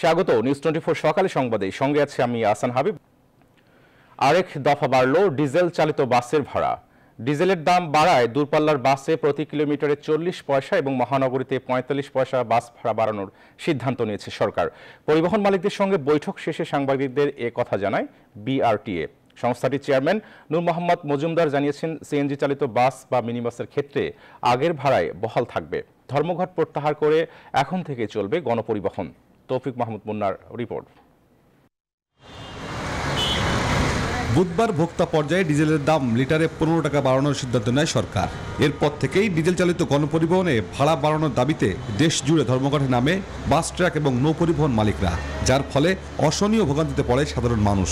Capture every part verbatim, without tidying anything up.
স্বাগত news twenty four সকালে সংবাদে, সঙ্গে আছে আমি আহসান হাবিব। আরেক দফা বাড়ল ডিজেল চালিত বাসের ভাড়া। ডিজেলের দাম বাড়ায় দূরপাল্লার বাসে প্রতি কিলোমিটারে চল্লিশ পয়সা এবং মহানগরীতে পঁয়তাল্লিশ পয়সা বাস ভাড়া বাড়ানোর সিদ্ধান্ত নিয়েছে সরকার। পরিবহন মালিকদের সঙ্গে বৈঠক শেষে সাংবাদিকদের এ কথা জানায় বিআরটিএ। সংস্থাটির চেয়ারম্যান নূর মোহাম্মদ মজুমদার জানিয়েছেন, সিএনজি চালিত বাস বা মিনিবাসের ক্ষেত্রে আগের ভাড়ায় বহাল থাকবে। ধর্মঘট প্রত্যাহার করে এখন থেকে চলবে গণপরিবহন। তৌফিক মাহমুদ মুন্নার রিপোর্ট। বুধবার ভোক্তা পর্যায়ে ডিজেলের দাম লিটারে পনেরো টাকা বাড়ানোর সিদ্ধান্ত নেয় সরকার। এরপর থেকেই ডিজেল চালিত গণপরিবহনে ভাড়া বাড়ানোর দাবিতে দেশ জুড়ে ধর্মঘটে নামে বাস, ট্রাক এবং নৌ পরিবহন মালিকরা, যার ফলে অসহনীয় ভোগান্তিতে পড়ে সাধারণ মানুষ।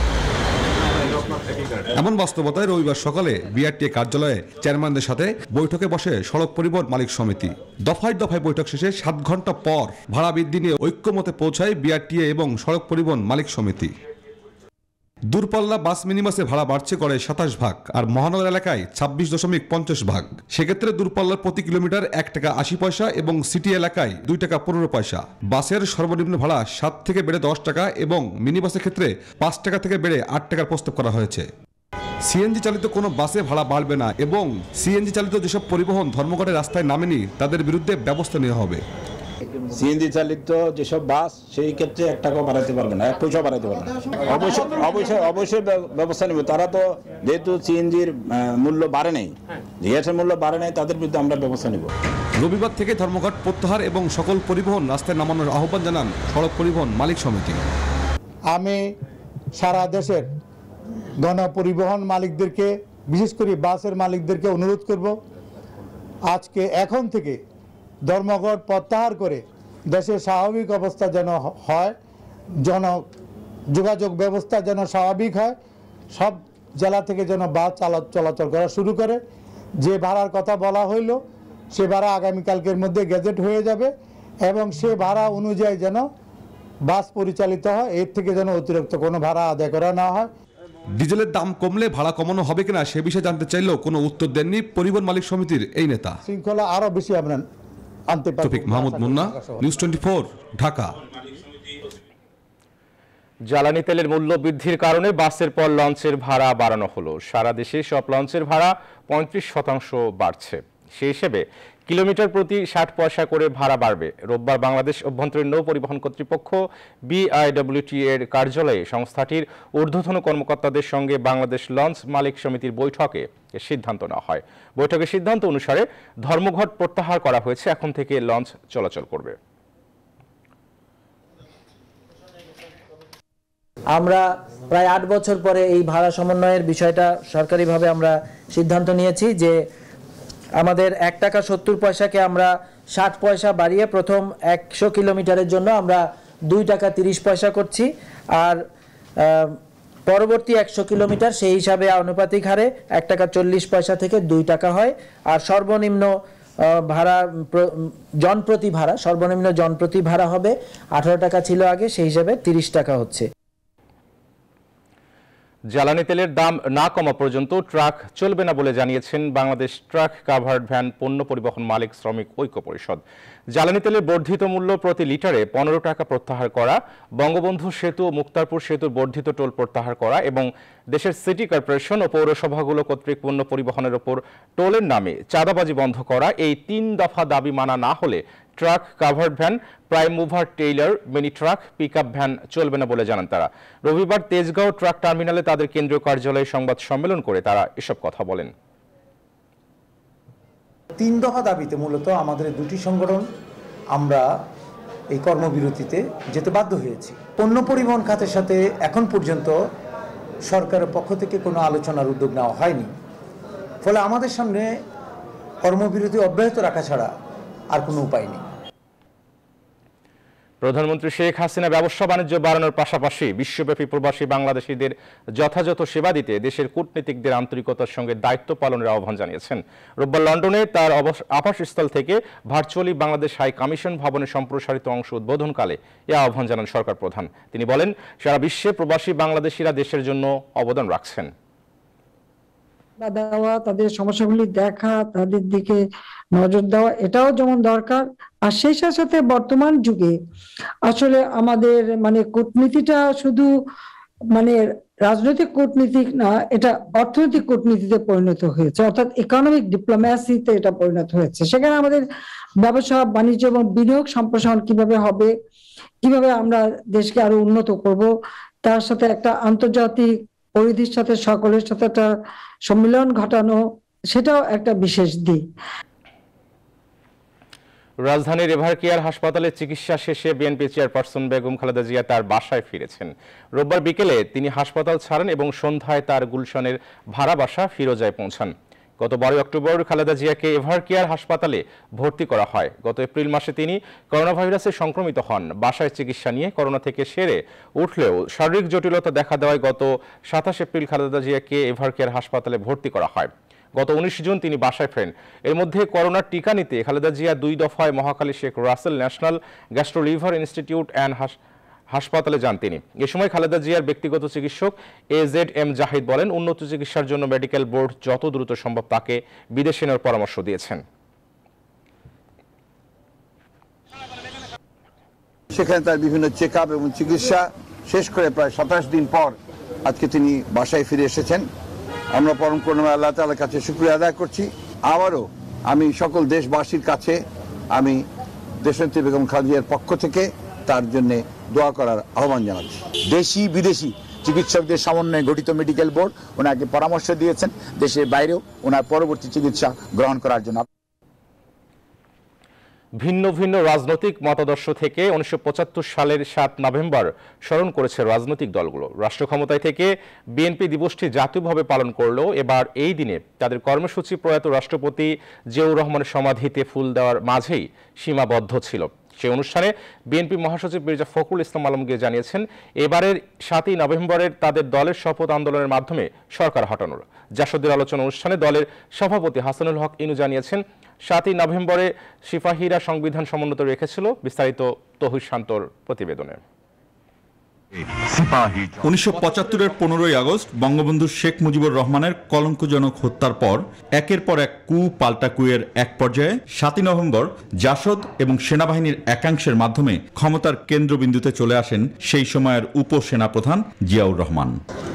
এমন বাস্তবতায় রবিবার সকালে বিআরটিএ কার্যালয়ে চেয়ারম্যানদের সাথে বৈঠকে বসে সড়ক পরিবহন মালিক সমিতি। দফায় দফায় বৈঠক শেষে সাত ঘন্টা পর ভাড়া বৃদ্ধি নিয়ে ঐক্যমতে পৌঁছায় বিআরটিএ এবং সড়ক পরিবহন মালিক সমিতি। দূরপাল্লা বাস মিনিবাসে ভাড়া বাড়ছে করে সাতাশ ভাগ আর মহানগর এলাকায় ছাব্বিশ দশমিক পঞ্চাশ ভাগ। সেক্ষেত্রে দূরপাল্লার প্রতি কিলোমিটার এক টাকা আশি পয়সা এবং সিটি এলাকায় দুই টাকা পনেরো পয়সা। বাসের সর্বনিম্ন ভাড়া সাত থেকে বেড়ে দশ টাকা এবং মিনিবাসের ক্ষেত্রে পাঁচ টাকা থেকে বেড়ে আট টাকার প্রস্তাব করা হয়েছে। সিএনজি চালিত কোনো বাসে ভাড়া বাড়বে না এবং সিএনজি চালিত যেসব পরিবহন ধর্মঘটের রাস্তায় নামেনি তাদের বিরুদ্ধে ব্যবস্থা নেওয়া হবে। সিএনজি চালিত যেসব বাস সেই ক্ষেত্রে এক টাকাও বাড়াতে পারবে না, এক পয়সা বাড়াতে পারবে না। অবশ্যই অবশ্যই অবশ্যই ব্যবস্থা নেবে। তারা তো যেহেতু সিএনজির মূল্য বাড়ে নাই, গ্যাসের মূল্য বাড়ে নাই, তাদের বিরুদ্ধে আমরা ব্যবস্থা নেব। রবিবার থেকে ধর্মঘট প্রত্যাহার এবং সকল পরিবহন রাস্তায় নামানোর আহ্বান জানান সড়ক পরিবহন মালিক সমিতি। আমি সারা দেশের গণপরিবহন মালিকদেরকে, বিশেষ করে বাসের মালিকদেরকে অনুরোধ করব, আজকে এখন থেকে ধর্মঘট প্রত্যাহার করে দেশের স্বাভাবিক অবস্থা যেন হয়, জন যোগাযোগ ব্যবস্থা যেন স্বাভাবিক হয়, সব জেলা থেকে যেন বাস চলাচল করা শুরু করে। যে ভাড়ার কথা বলা হইল সে ভাড়া আগামীকালকের মধ্যে গেজেট হয়ে যাবে এবং সে ভাড়া অনুযায়ী যেন বাস পরিচালিত হয়, এর থেকে যেন অতিরিক্ত কোনো ভাড়া আদায় করা না হয়। ডিজেলের দাম কমলে ভাড়া কমানো হবে কিনা সে বিষয়ে জানতে চাইলেও কোনো উত্তর দেননি পরিবহন মালিক সমিতির এই নেতা। শৃঙ্খলা আরো বেশি আমরা আনতে পারব। Toufiq Mahmud Munna, news twenty four, Dhaka. জ্বালানি তেলের মূল্য বৃদ্ধির কারণে বাসের পর লঞ্চের ভাড়া বাড়ানো হলো। সারা দেশে সব লঞ্চের ভাড়া পঁয়ত্রিশ শতাংশ বাড়ছে। সেই হিসেবে কিলোমিটার প্রতি ষাট পয়সা করে ভাড়া বাড়বে। রোববার বাংলাদেশ অভ্যন্তরীণ নৌ পরিবহন কর্তৃপক্ষ বিআইডব্লিউটি এর কার্যালয়ে সংস্থাটির ঊর্ধ্বতন কর্মকর্তাদের সঙ্গে বাংলাদেশ লঞ্চ মালিক সমিতির বৈঠকে সিদ্ধান্ত নেওয়া হয়। বৈঠকের সিদ্ধান্ত অনুসারে ধর্মঘট প্রত্যাহার করা হয়েছে। এখন থেকে লঞ্চ চলাচল করবে। আমরা প্রায় আট বছর পরে এই ভাড়া সমন্বয়ের বিষয়টা সরকারিভাবে আমরা সিদ্ধান্ত নিয়েছি যে আমাদের এক টাকা সত্তর পয়সাকে আমরা ষাট পয়সা বাড়িয়ে প্রথম একশো কিলোমিটারের জন্য আমরা দুই টাকা তিরিশ পয়সা করছি, আর পরবর্তী একশো কিলোমিটার সেই হিসাবে আনুপাতিক হারে এক টাকা চল্লিশ পয়সা থেকে দুই টাকা হয়। আর সর্বনিম্ন ভাড়া জনপ্রতি ভাড়া সর্বনিম্ন জনপ্রতি ভাড়া হবে আঠারো টাকা ছিল আগে, সেই হিসাবে তিরিশ টাকা হচ্ছে। জ্বালানি তেলের দাম না কমা পর্যন্ত ট্রাক চলবে না বলে জানিয়েছেন বাংলাদেশ ট্রাক কাভার্ড ভ্যান পণ্য পরিবহন মালিক শ্রমিক ঐক্য পরিষদ। জ্বালানি তেলের বর্ধিত মূল্য প্রতি লিটারে পনেরো টাকা প্রত্যাহার করা, বঙ্গবন্ধু সেতু ও মুক্তারপুর সেতুর বর্ধিত টোল প্রত্যাহার করা এবং দেশের সিটি কর্পোরেশন ও পৌরসভাগুলো কর্তৃক পণ্য পরিবহনের ওপর টোলের নামে চাঁদাবাজি বন্ধ করা, এই তিন দফা দাবি মানা না হলে truck, covered van, prime mover, trailer, mini truck, pickup van চলবে না বলে জানান তারা। রবিবার তেজগাঁও ট্রাক টার্মিনালে তাদের কেন্দ্রীয় কার্যালয়ে সংবাদ সম্মেলন করে তারা এসব কথা বলেন। তিন দফা দাবিতে মূলত আমাদের দুটি সংগঠন আমরা এই কর্মবিরতিতে যেতে বাধ্য হয়েছি। পণ্য পরিবহন খাতের সাথে এখন পর্যন্ত সরকারের পক্ষ থেকে কোনো আলোচনার উদ্যোগ নেওয়া হয়নি, ফলে আমাদের সামনে কর্মবিরতি অব্যাহত রাখা ছাড়া আর কোনো উপায় নেই। প্রধানমন্ত্রী শেখ হাসিনা ব্যবসা বাণিজ্য বাড়ানোর পাশাপাশি বিশ্বব্যাপী প্রবাসী বাংলাদেশিদের যথাযথ সেবা দিতে দেশের কূটনীতিকদের আন্তরিকতার সঙ্গে দায়িত্ব পালনের আহ্বান জানিয়েছেন। রোববার লন্ডনে তার আবাসস্থল থেকে ভার্চুয়ালি বাংলাদেশ হাই কমিশন ভবনের সম্প্রসারিত অংশ উদ্বোধনকালে এ আহ্বান জানান সরকার প্রধান। তিনি বলেন, সারা বিশ্বে প্রবাসী বাংলাদেশিরা দেশের জন্য অবদান রাখছেন। দেওয়া, তাদের সমস্যাগুলি দেখা, তাদের দিকে নজর দেওয়া, এটাও যেমন দরকার, আর সেই সাথে সাথে বর্তমান যুগে আসলে আমাদের মানে কূটনীতিটা শুধু মানে রাজনৈতিক কূটনীতি না, এটা অর্থনৈতিক কূটনীতিতে পরিণত হয়েছে, অর্থাৎ ইকোনমিক ডিপ্লোম্যাসিতে এটা পরিণত হয়েছে। সেখানে আমাদের ব্যবসা বাণিজ্য এবং বিনিয়োগ সম্প্রসারণ কিভাবে হবে, কিভাবে আমরা দেশকে আরো উন্নত করব, তার সাথে একটা আন্তর্জাতিক পরিধির সাথে সকলের সাথে একটা সম্মিলন ঘটানো, সেটাও একটা বিশেষ দিক। রাজধানীর এভারকেয়ার হাসপাতালে চিকিৎসা শেষে বিএনপি চেয়ারপারসন বেগম খালেদা জিয়া তার বাসায় ফিরেছেন। রোববার বিকেলে তিনি হাসপাতাল ছাড়েন এবং সন্ধ্যায় তার গুলশানের ভাড়া বাসা ফিরোজায় পৌঁছান। গত বারোই অক্টোবর খালেদা জিয়াকে এভারকেয়ার হাসপাতালে ভর্তি করা হয়। গত এপ্রিল মাসে তিনি করোনা ভাইরাসে সংক্রমিত হন। বাসায় চিকিৎসা নিয়ে করোনা থেকে সেরে উঠলেও শারীরিক জটিলতা দেখা দেওয়ায় গত সাতাশ এপ্রিল খালেদা জিয়াকে এভারকেয়ার হাসপাতালে ভর্তি করা হয়। গত উনিশ জুন তিনি বাসায় ফেরেন। এর মধ্যে করোনার টিকা নিতে খালেদা জিয়া দুই দফায় Mohakhali Sheikh Russell national gastro liver institute and হাসপাতালে যান তিনি। এ সময় খালেদা জিয়ার ব্যক্তিগত চিকিৎসক এ জেড এম জাহিদ বলেন, উন্নত চিকিৎসার জন্য মেডিকেল বোর্ড যত দ্রুত সম্ভব তাকে বিদেশে নেওয়ার পরামর্শ দিয়েছেন। সেখানে তার বিভিন্ন চেক আপ এবং চিকিৎসা শেষ করে প্রায় সাতাশ দিন পর আজকে তিনি বাসায় ফিরে এসেছেন। আমরা পরম করুণাময় আল্লাহ তাআলার কাছে শুকরিয়া আদায় করছি। আবারও আমি সকল দেশবাসীর কাছে আমি দেশনেত্রী বেগম খালেদা জিয়ার পক্ষ থেকে তার জন্য দোয়া করার আহ্বান জানাচ্ছি। দেশি বিদেশি চিকিৎসকদের সমন্বয়ে গঠিত মেডিকেল বোর্ড ওনাকে পরামর্শ দিয়েছেন দেশের বাইরেও ওনার পরবর্তী চিকিৎসা গ্রহণ করার জন্য। ভিন্ন ভিন্ন রাজনৈতিক মতাদর্শ থেকে উনিশশো পঁচাত্তর সালের সাত নভেম্বর স্মরণ করেছে রাজনৈতিক দলগুলো। রাষ্ট্র ক্ষমতায় থেকে বিএনপি দিবসটি জাতীয়ভাবে পালন করলেও এবার এই দিনে তাদের কর্মসূচি প্রয়াত রাষ্ট্রপতি জিয়াউর রহমানের সমাধিতে ফুল দেওয়ার মাঝেই সীমাবদ্ধ ছিল। সেই অনুষ্ঠানে বিএনপি মহাসচিব মির্জা ফখরুল ইসলাম আলমগীর জানিয়েছেন, এবারের সাতই নভেম্বরের তাদের দলের শপথ আন্দোলনের মাধ্যমে সরকার হটানোর। জাসদের আলোচনা অনুষ্ঠানে দলের সভাপতি হাসানুল হক ইনু জানিয়েছেন, সাতই নভেম্বরে সিপাহীরা সংবিধান সমুন্নত রেখেছিল। বিস্তারিত তৌহিদ শান্তর প্রতিবেদনে। উনিশশো পঁচাত্তরের পনেরোই আগস্ট বঙ্গবন্ধু শেখ মুজিবুর রহমানের কলঙ্কজনক হত্যার পর একের পর এক কু পাল্টা কুয়ের এক পর্যায়ে সাতই নভেম্বর জাসদ এবং সেনাবাহিনীর একাংশের মাধ্যমে ক্ষমতার কেন্দ্রবিন্দুতে চলে আসেন সেই সময়ের উপসেনাপ্রধান জিয়াউর রহমান।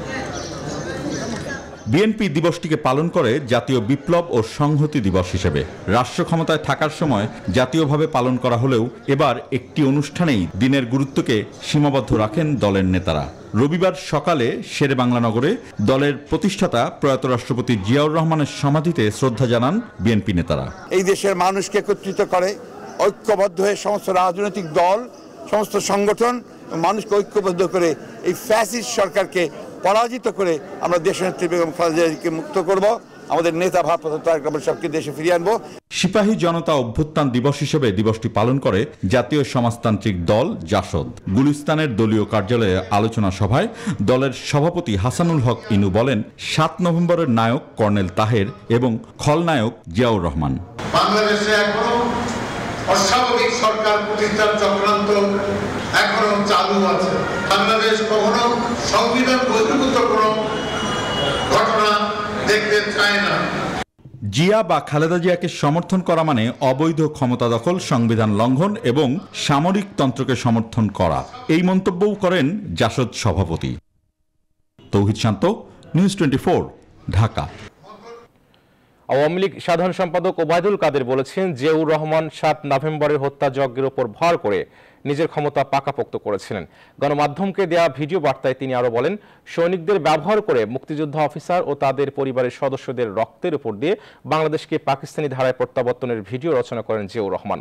বিএনপি দিবসটিকে পালন করে জাতীয় বিপ্লব ও সংহতি দিবস হিসেবে। রাষ্ট্র ক্ষমতায় থাকার সময় জাতীয়ভাবে পালন করা হলেও এবার একটি অনুষ্ঠানেই দিনের গুরুত্বকে সীমাবদ্ধ রাখেন দলের নেতারা। রবিবার সকালে শেরে বাংলা নগরে দলের প্রতিষ্ঠাতা প্রয়াত রাষ্ট্রপতি জিয়াউর রহমানের সমাধিতে শ্রদ্ধা জানান বিএনপি নেতারা। এই দেশের মানুষকে একত্রিত করে ঐক্যবদ্ধ হয়ে সমস্ত রাজনৈতিক দল, সমস্ত সংগঠন মানুষকে ঐক্যবদ্ধ করে এই ফ্যাসিস্ট সরকারকে পরাজিত করে আমরা দেশনেত্রী বেগম খালেদা জিয়াকে মুক্ত করব, আমাদের নেতা ভারপ্রাপ্ত তারেক রহমান সাহেবকে দেশে ফিরিয়ে আনবো। সিপাহী জনতা অভ্যুত্থান দিবস হিসেবে দিবসটি পালন করে জাতীয় সমাজতান্ত্রিক দল জাসদ। গুলিস্তানের দলীয় কার্যালয়ে আলোচনা সভায় দলের সভাপতি হাসানুল হক ইনু বলেন, সাত নভেম্বরের নায়ক কর্নেল তাহের এবং খলনায়ক জিয়াউর রহমান। বাংলাদেশে এখনো অস্বাভাবিক সরকার প্রতিষ্ঠার চক্রান্ত এখনো চালু আছে। বাংলাদেশ কখনো সংবিধান বহির্ভূত কোনো ঘটনা দেখতে চায় না। জিয়া বা খালেদা জিয়াকে সমর্থন করা মানে অবৈধ ক্ষমতা দখল, সংবিধান লঙ্ঘন এবং সামরিক তন্ত্রকে সমর্থন করা, এই মন্তব্যও করেন জাসদ সভাপতি। Touhid Shanto, news twenty four, Dhaka. Awami League সাধারণ সম্পাদক ওবায়দুল কাদের বলেছেন, জিয়াউর রহমান সাত নভেম্বরের হত্যাযজ্ঞের উপর ভর করে নিজের ক্ষমতা পাকাপোক্ত করেছিলেন। গণমাধ্যমকে দেয়া ভিডিও বার্তায় তিনি আরো বলেন, সৈনিকদের ব্যবহার করে মুক্তিযোদ্ধা অফিসার ও তাদের পরিবারের সদস্যদের রক্তের উপর দিয়ে বাংলাদেশকে পাকিস্তানি ধারায় প্রত্যাবর্তনের ভিডিও রচনা করেন জিয়াউর রহমান।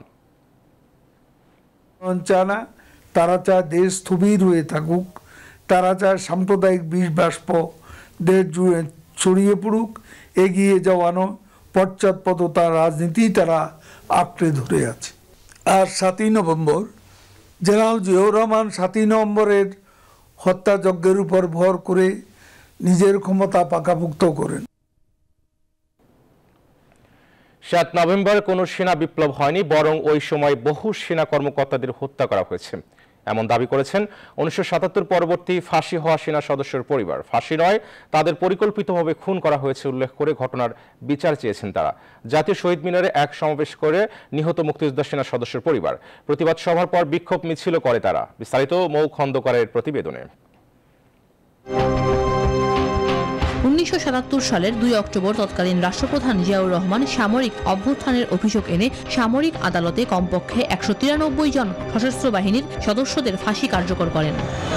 চানা তারা চায় দেশ স্থবির হয়ে থাকুক, তারা চায় সাম্প্রদায়িক বিষ বাষ্প দেশ জুড়ে ছড়িয়ে পড়ুক, এগিয়ে যাওয়ানো পশ্চাৎপদতার রাজনীতি তারা আঁকড়ে ধরে আছে। আর সাতই নভেম্বর জেনারেল জিয়াউর রহমান সাতই নভেম্বরের হত্যাযজ্ঞের উপর ভর করে নিজের ক্ষমতা পাকাপোক্ত করেন। সাত নভেম্বর কোনো সেনা বিপ্লব হয়নি, বরং ওই সময় বহু সেনা কর্মকর্তাদের হত্যা করা হয়েছে। এমন দাবি করেছেন উনিশশো সাতাত্তর পরবর্তী ফাঁসি হওয়া সেনা সদস্যের পরিবার। ফাঁসি নয়, তাদের পরিকল্পিতভাবে খুন করা হয়েছে উল্লেখ করে ঘটনার বিচার চেয়েছেন তারা। জাতীয় শহীদ মিনারে এক সমাবেশ করে নিহত মুক্তিযোদ্ধা সেনা সদস্যের পরিবার। প্রতিবাদ সভার পর বিক্ষোভ মিছিল করে তারা। বিস্তারিত মৌ খন্দকারের প্রতিবেদনে। উনিশশো সাতাত্তর সালের দুই অক্টোবর তৎকালীন রাষ্ট্রপ্রধান জিয়াউর রহমান সামরিক অভ্যুত্থানের অভিযোগ এনে সামরিক আদালতে কমপক্ষে একশো তিরানব্বই জন সশস্ত্র বাহিনীর সদস্যদের ফাঁসি কার্যকর করেন।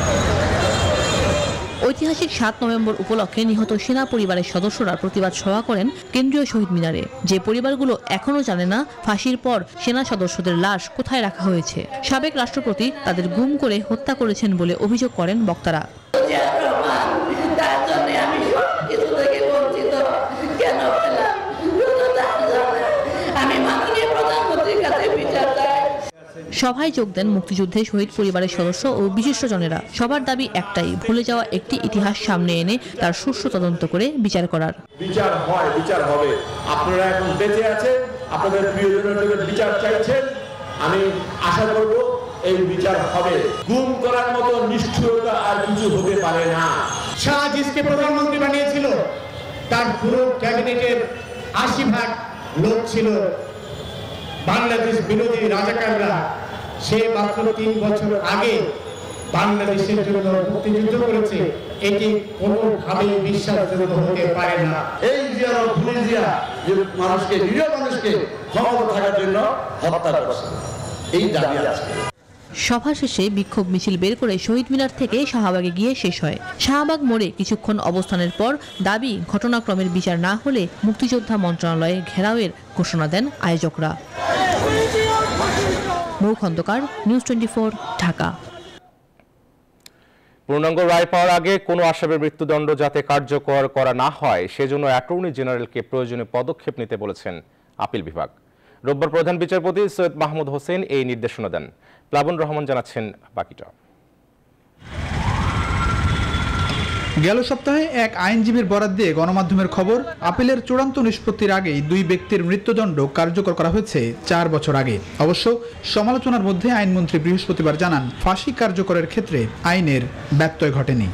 ঐতিহাসিক সাত নভেম্বর উপলক্ষে নিহত সেনা পরিবারের সদস্যরা প্রতিবাদ সভা করেন কেন্দ্রীয় শহীদ মিনারে। যে পরিবারগুলো এখনো জানে না ফাঁসির পর সেনা সদস্যদের লাশ কোথায় রাখা হয়েছে, সাবেক রাষ্ট্রপতি তাদের গুম করে হত্যা করেছেন বলে অভিযোগ করেন বক্তারা। সভায় যোগ দেন মুক্তিযুদ্ধে শহীদ পরিবারের সদস্য ও বিশিষ্টজনেরা। সবার দাবি একটাই, ভুলে যাওয়া একটি ইতিহাস সামনে এনে তার সুষ্ঠু তদন্ত করে বিচার করার। বিচার হয়, বিচার হবে। আপনারা এখন বেঁচে আছেন, আপনাদের প্রিয়জনের বিচার চাইছেন। আমি আশা করব এই বিচার হবে। গুম করার মতো নিষ্ঠুরতা আর কিছু হতে পারে না। শাহ জিসকে প্রধানমন্ত্রী বানিয়েছিল, তার পুরো ক্যাবিনেটের আশি ভাগ লোক ছিল বাংলাদেশ বিরোধী রাজাকাররা। সে মাত্র তিন বছর আগে বাংলাদেশের জন্য মুক্তিযুদ্ধ করেছে, এটি কোনোভাবেই বিশ্বাসযোগ্য হতে পারে না। এই জিয়া পুলিশ জিয়া যে মানুষকে, নিরীহ মানুষকে ক্ষমতা থাকার জন্য হত্যা করেছে, এই দাবি আছে। সভা শেষে বিক্ষোভ মিছিল বের করে শহীদ মিনার থেকে শাহবাগে গিয়ে শেষ হয়। শাহবাগ মোড়ে কিছুক্ষণ অবস্থানের পর দাবি ঘটনাক্রমের বিচার না হলে মুক্তিযোদ্ধা মন্ত্রণালয়ে ঘেরাওয়ের ঘোষণা দেন আয়োজকরা। Mou Khandakar, news twenty four, Dhaka. পূর্ণাঙ্গ রায় পাওয়ার আগে কোনো আসামির মৃত্যুদণ্ড যাতে কার্যকর করা না হয় সেজন্য অ্যাটর্নি জেনারেলকে প্রয়োজনীয় পদক্ষেপ নিতে বলেছেন আপিল বিভাগ। রোববার প্রধান বিচারপতি সৈয়দ মাহমুদ হোসেন এই নির্দেশনা দেন। প্লাবন রহমান জানাচ্ছেন বাকিটা। গেল সপ্তাহে এক আইনজীবীর বরাত দিয়ে গণমাধ্যমের খবর, আপিলের চূড়ান্ত নিষ্পত্তির আগেই দুই ব্যক্তির মৃত্যুদণ্ড কার্যকর করা হয়েছে চার বছর আগে। অবশ্য সমালোচনার মধ্যে আইনমন্ত্রী বৃহস্পতিবার জানান, ফাঁসি কার্যকরের ক্ষেত্রে আইনের ব্যত্যয় ঘটেনি।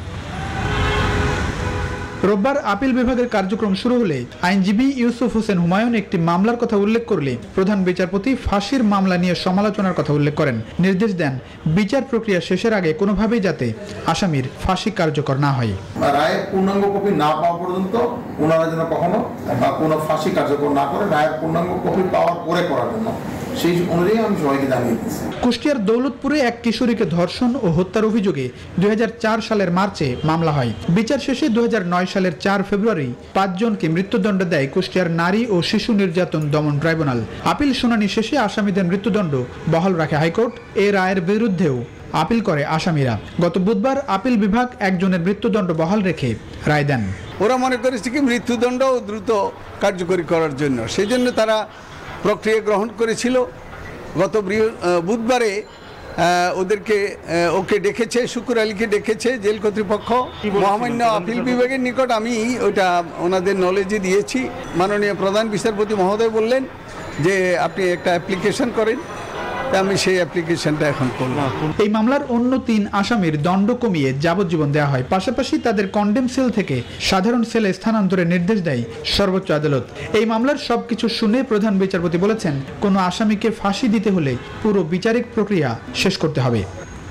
রোববার আপিল বিভাগের কার্যক্রম শুরু হলে আইনজীবী ইউসুফ হোসেন হুমায়ুন একটি মামলার কথা উল্লেখ করলে প্রধান বিচারপতি ফাঁসির মামলা নিয়ে সমালোচনার কথা উল্লেখ করেন। নির্দেশ দেন, বিচার প্রক্রিয়া শেষের আগে কোনোভাবেই যাতে আসামির ফাঁসি কার্যকর না হয়। রায়ের পূর্ণাঙ্গ কপি না পাওয়া পর্যন্ত ওনারা যেন কখনো কোনো ফাঁসি কার্যকর না করে, রায়ের পূর্ণাঙ্গ কপি পাওয়ার পরে করার জন্য সেই অনুযায়ী আমি সবাইকে জানিয়ে দিচ্ছি। কুষ্টিয়ার দৌলতপুরে এক কিশোরীকে ধর্ষণ ও হত্যার অভিযোগে দুই হাজার চার সালের মার্চে মামলা হয়। বিচার শেষে দুই হাজার নয় সালের চার ফেব্রুয়ারি পাঁচজনকে মৃত্যুদণ্ড দেয় কুষ্টিয়ার নারী ও শিশু নির্যাতন দমন ট্রাইব্যুনাল। আপিল শুনানি শেষে আসামিদের মৃত্যুদণ্ড বহাল রাখে হাইকোর্ট। এ রায়ের বিরুদ্ধেও আপিল করে আসামিরা। গত বুধবার আপিল বিভাগ একজনের মৃত্যুদণ্ড বহাল রেখে রায় দেন। ওরা মনে করেছে কি মৃত্যুদণ্ড দ্রুত কার্যকরী করার জন্য, সেই জন্য তারা প্রক্রিয়া গ্রহণ করেছিল। গত বুধবারে ওদেরকে ওকে ডেকেছে, শুকুর আলীকে ডেকেছে জেল কর্তৃপক্ষ। মহামান্য আপিল বিভাগের নিকট আমি ওইটা ওনাদের নলেজে দিয়েছি। মাননীয় প্রধান বিচারপতি মহোদয় বললেন যে আপনি একটা অ্যাপ্লিকেশন করেন, আমি সেই অ্যাপ্লিকেশনটা এখন করলাম। এই মামলার অন্য তিন আসামির দণ্ড কমিয়ে যাবজ্জীবন দেওয়া হয়। পাশাপাশি তাদের কন্ডেম সেল থেকে সাধারণ সেলে স্থানান্তরের নির্দেশ দেয় সর্বোচ্চ আদালত। এই মামলার সবকিছু শুনে প্রধান বিচারপতি বলেছেন, কোনো আসামিকে ফাঁসি দিতে হলে পুরো বিচারিক প্রক্রিয়া শেষ করতে হবে।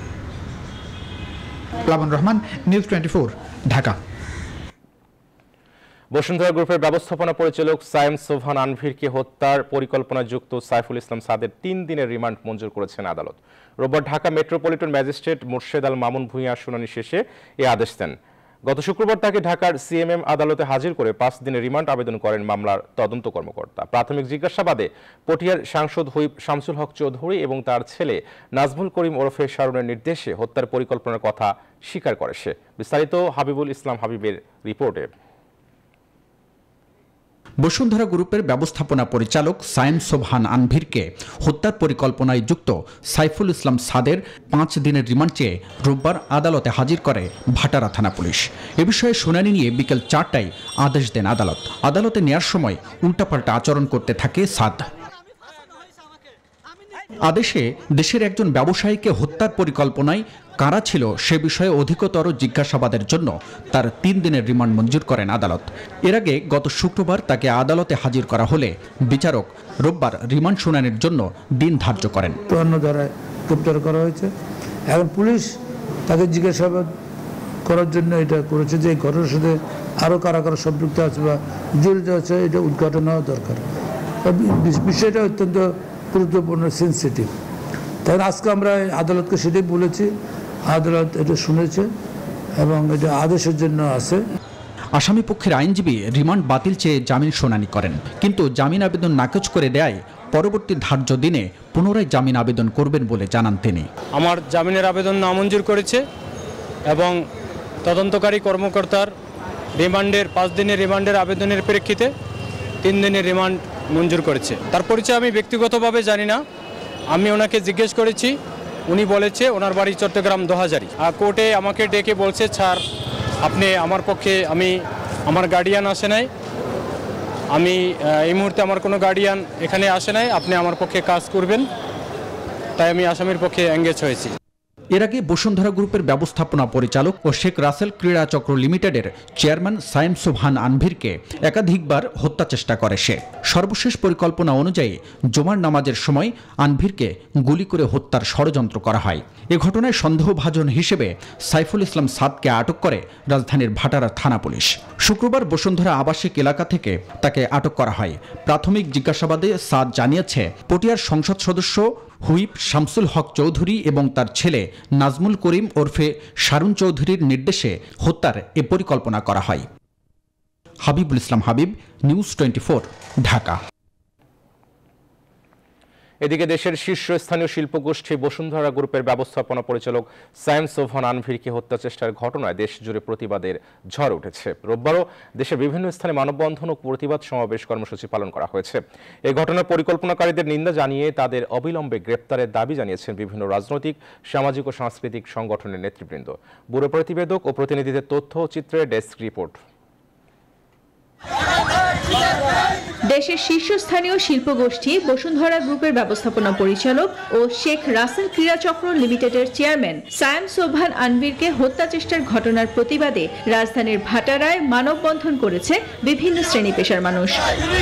Plabon Rahman, news twenty four, Dhaka. Bashundhara গ্রুপের ব্যবস্থাপনা পরিচালক সায়েম সোবহান আনভীরকে হত্যার পরিকল্পনা যুক্ত সাইফুল ইসলাম সাদের তিন দিনের রিমান্ড মঞ্জুর করেছেন আদালত। রোববার ঢাকা মেট্রোপলিটন ম্যাজিস্ট্রেট মোর্শেদ আল মামুন ভূঁইয়া শুনানি শেষে এ আদেশ দেন। গত শুক্রবার তাকে ঢাকার সিএমএম আদালতে হাজির করে পাঁচ দিনের রিমান্ড আবেদন করেন মামলার তদন্ত কর্মকর্তা। প্রাথমিক জিজ্ঞাসাবাদে পটিয়ার সাংসদ হুইপ শামসুল হক চৌধুরী এবং তার ছেলে নাজমুল করিম ওরফে শারুনের নির্দেশে হত্যার পরিকল্পনার কথা স্বীকার করে সে। বিস্তারিত হাবিবুল ইসলাম হাবিবের রিপোর্টে। বসুন্ধরা গ্রুপের ব্যবস্থাপনা পরিচালক সায়েম সোবহান আনভীরকে হত্যার পরিকল্পনায় যুক্ত সাইফুল ইসলাম সাদের পাঁচ দিনের রিমান্ড চেয়ে রোববার আদালতে হাজির করে ভাটারা থানা পুলিশ। এ বিষয়ে শুনানি নিয়ে বিকেল চারটায় আদেশ দেন আদালত। আদালতে নেয়ার সময় উল্টাপাল্টা আচরণ করতে থাকে সাদ। আদেশে দেশের একজন ব্যবসায়ীকে হত্যার পরিকল্পনায় কারা ছিল সে বিষয়ে অধিকতর জিজ্ঞাসাবাদের জন্য তার তিন দিনের রিমান্ড মঞ্জুর করেন আদালত। এর আগে গত শুক্রবার তাকে আদালতে হাজির করা হলে বিচারক রোববার রিমান্ড শুনানির জন্য দিন ধার্য করেন। অন্য ধারায় গ্রেপ্তার করা হয়েছে। এখন পুলিশ তাকে জিজ্ঞাসাবাদ করার জন্য এটা করেছে যে এই ঘটনার সাথে আরও কারা কারা সম্পৃক্ত আছে বা জড়িত আছে, এটা উদ্ঘাটন হওয়া দরকার। বিষয়টা অত্যন্ত গুরুত্বপূর্ণ, সেন্সিটিভ। তাই আজকে আমরা আদালতকে সেটাই বলেছি, আদালত এটা শুনেছে এবং এটা আদেশের জন্য আছে। আসামি পক্ষের আইনজীবী রিমান্ড বাতিল চেয়ে জামিন শুনানি করেন, কিন্তু জামিন আবেদন নাকচ করে দেয় পরবর্তী ধার্য দিনে পুনরায় জামিন আবেদন করবেন বলে জানান তিনি। আমার জামিনের আবেদন নামঞ্জুর করেছে এবং তদন্তকারী কর্মকর্তার রিমান্ডের পাঁচ দিনের রিমান্ডের আবেদনের প্রেক্ষিতে তিন দিনের রিমান্ড মঞ্জুর করেছে। তার পরিচয় আমি ব্যক্তিগতভাবে জানি না, আমি ওনাকে জিজ্ঞেস করেছি, উনি বলেছে ওনার বাড়ি চট্টগ্রাম দোহাজারি। আর কোর্টে আমাকে ডেকে বলছে, স্যার আপনি আমার পক্ষে, আমি আমার গার্ডিয়ান আসে নাই, আমি এই মুহূর্তে আমার কোনো গার্ডিয়ান এখানে আসে নাই, আপনি আমার পক্ষে কাজ করবেন, তাই আমি আসামির পক্ষে এঙ্গেজ হয়েছি। এর আগে বসুন্ধরা গ্রুপের ব্যবস্থাপনা পরিচালক ও শেখ রাসেল ক্রীড়া চক্র লিমিটেডের চেয়ারম্যান সায়েম সোবহান আনভীরকে একাধিকবার হত্যা চেষ্টা করে সে। সর্বশেষ পরিকল্পনা অনুযায়ী জুমার নামাজের সময় আনভীরকে গুলি করে হত্যার ষড়যন্ত্র করা হয়। এ ঘটনায় সন্দেহভাজন হিসেবে সাইফুল ইসলাম সাদকে আটক করে রাজধানীর ভাটারা থানা পুলিশ। শুক্রবার বসুন্ধরা আবাসিক এলাকা থেকে তাকে আটক করা হয়। প্রাথমিক জিজ্ঞাসাবাদে সাদ জানিয়েছে, পটিয়ার সংসদ সদস্য হুইপ শামসুল হক চৌধুরী এবং তার ছেলে নাজমুল করিম ওরফে শারুন চৌধুরীর নির্দেশে হত্যার এ পরিকল্পনা করা হয়। Habibul Islam Habib, news twenty four, Dhaka. এদিকে দেশের শীর্ষস্থানীয় শিল্পগোষ্ঠী বসুন্ধরা গ্রুপের ব্যবস্থাপনা পরিচালক সায়েম সোবহান আনভীরকে হত্যা চেষ্টার ঘটনায় দেশ জুড়ে প্রতিবাদের ঝড় উঠেছে। রোববারও দেশের বিভিন্ন স্থানে মানববন্ধন ও প্রতিবাদ সমাবেশ কর্মসূচি পালন করা হয়েছে। এই ঘটনার পরিকল্পনাকারীদের নিন্দা জানিয়ে তাদের অবিলম্বে গ্রেপ্তারের দাবি জানিয়েছেন বিভিন্ন রাজনৈতিক, সামাজিক ও সাংস্কৃতিক সংগঠনের নেতৃবৃন্দ। ব্যুরো প্রতিবেদক ও প্রতিনিধিদের তথ্য ও চিত্রের ডেস্ক রিপোর্ট। দেশের শীর্ষস্থানীয় শিল্পগোষ্ঠী বসুন্ধরা গ্রুপের ব্যবস্থাপনা পরিচালক ও শেখ রাসেল ক্রীড়া চক্র লিমিটেডের চেয়ারম্যান সায়েম সোবহান আনভীরকে হত্যা চেষ্টার ঘটনার প্রতিবাদে রাজধানীর ভাটারায় মানববন্ধন করেছে বিভিন্ন শ্রেণী পেশার মানুষ।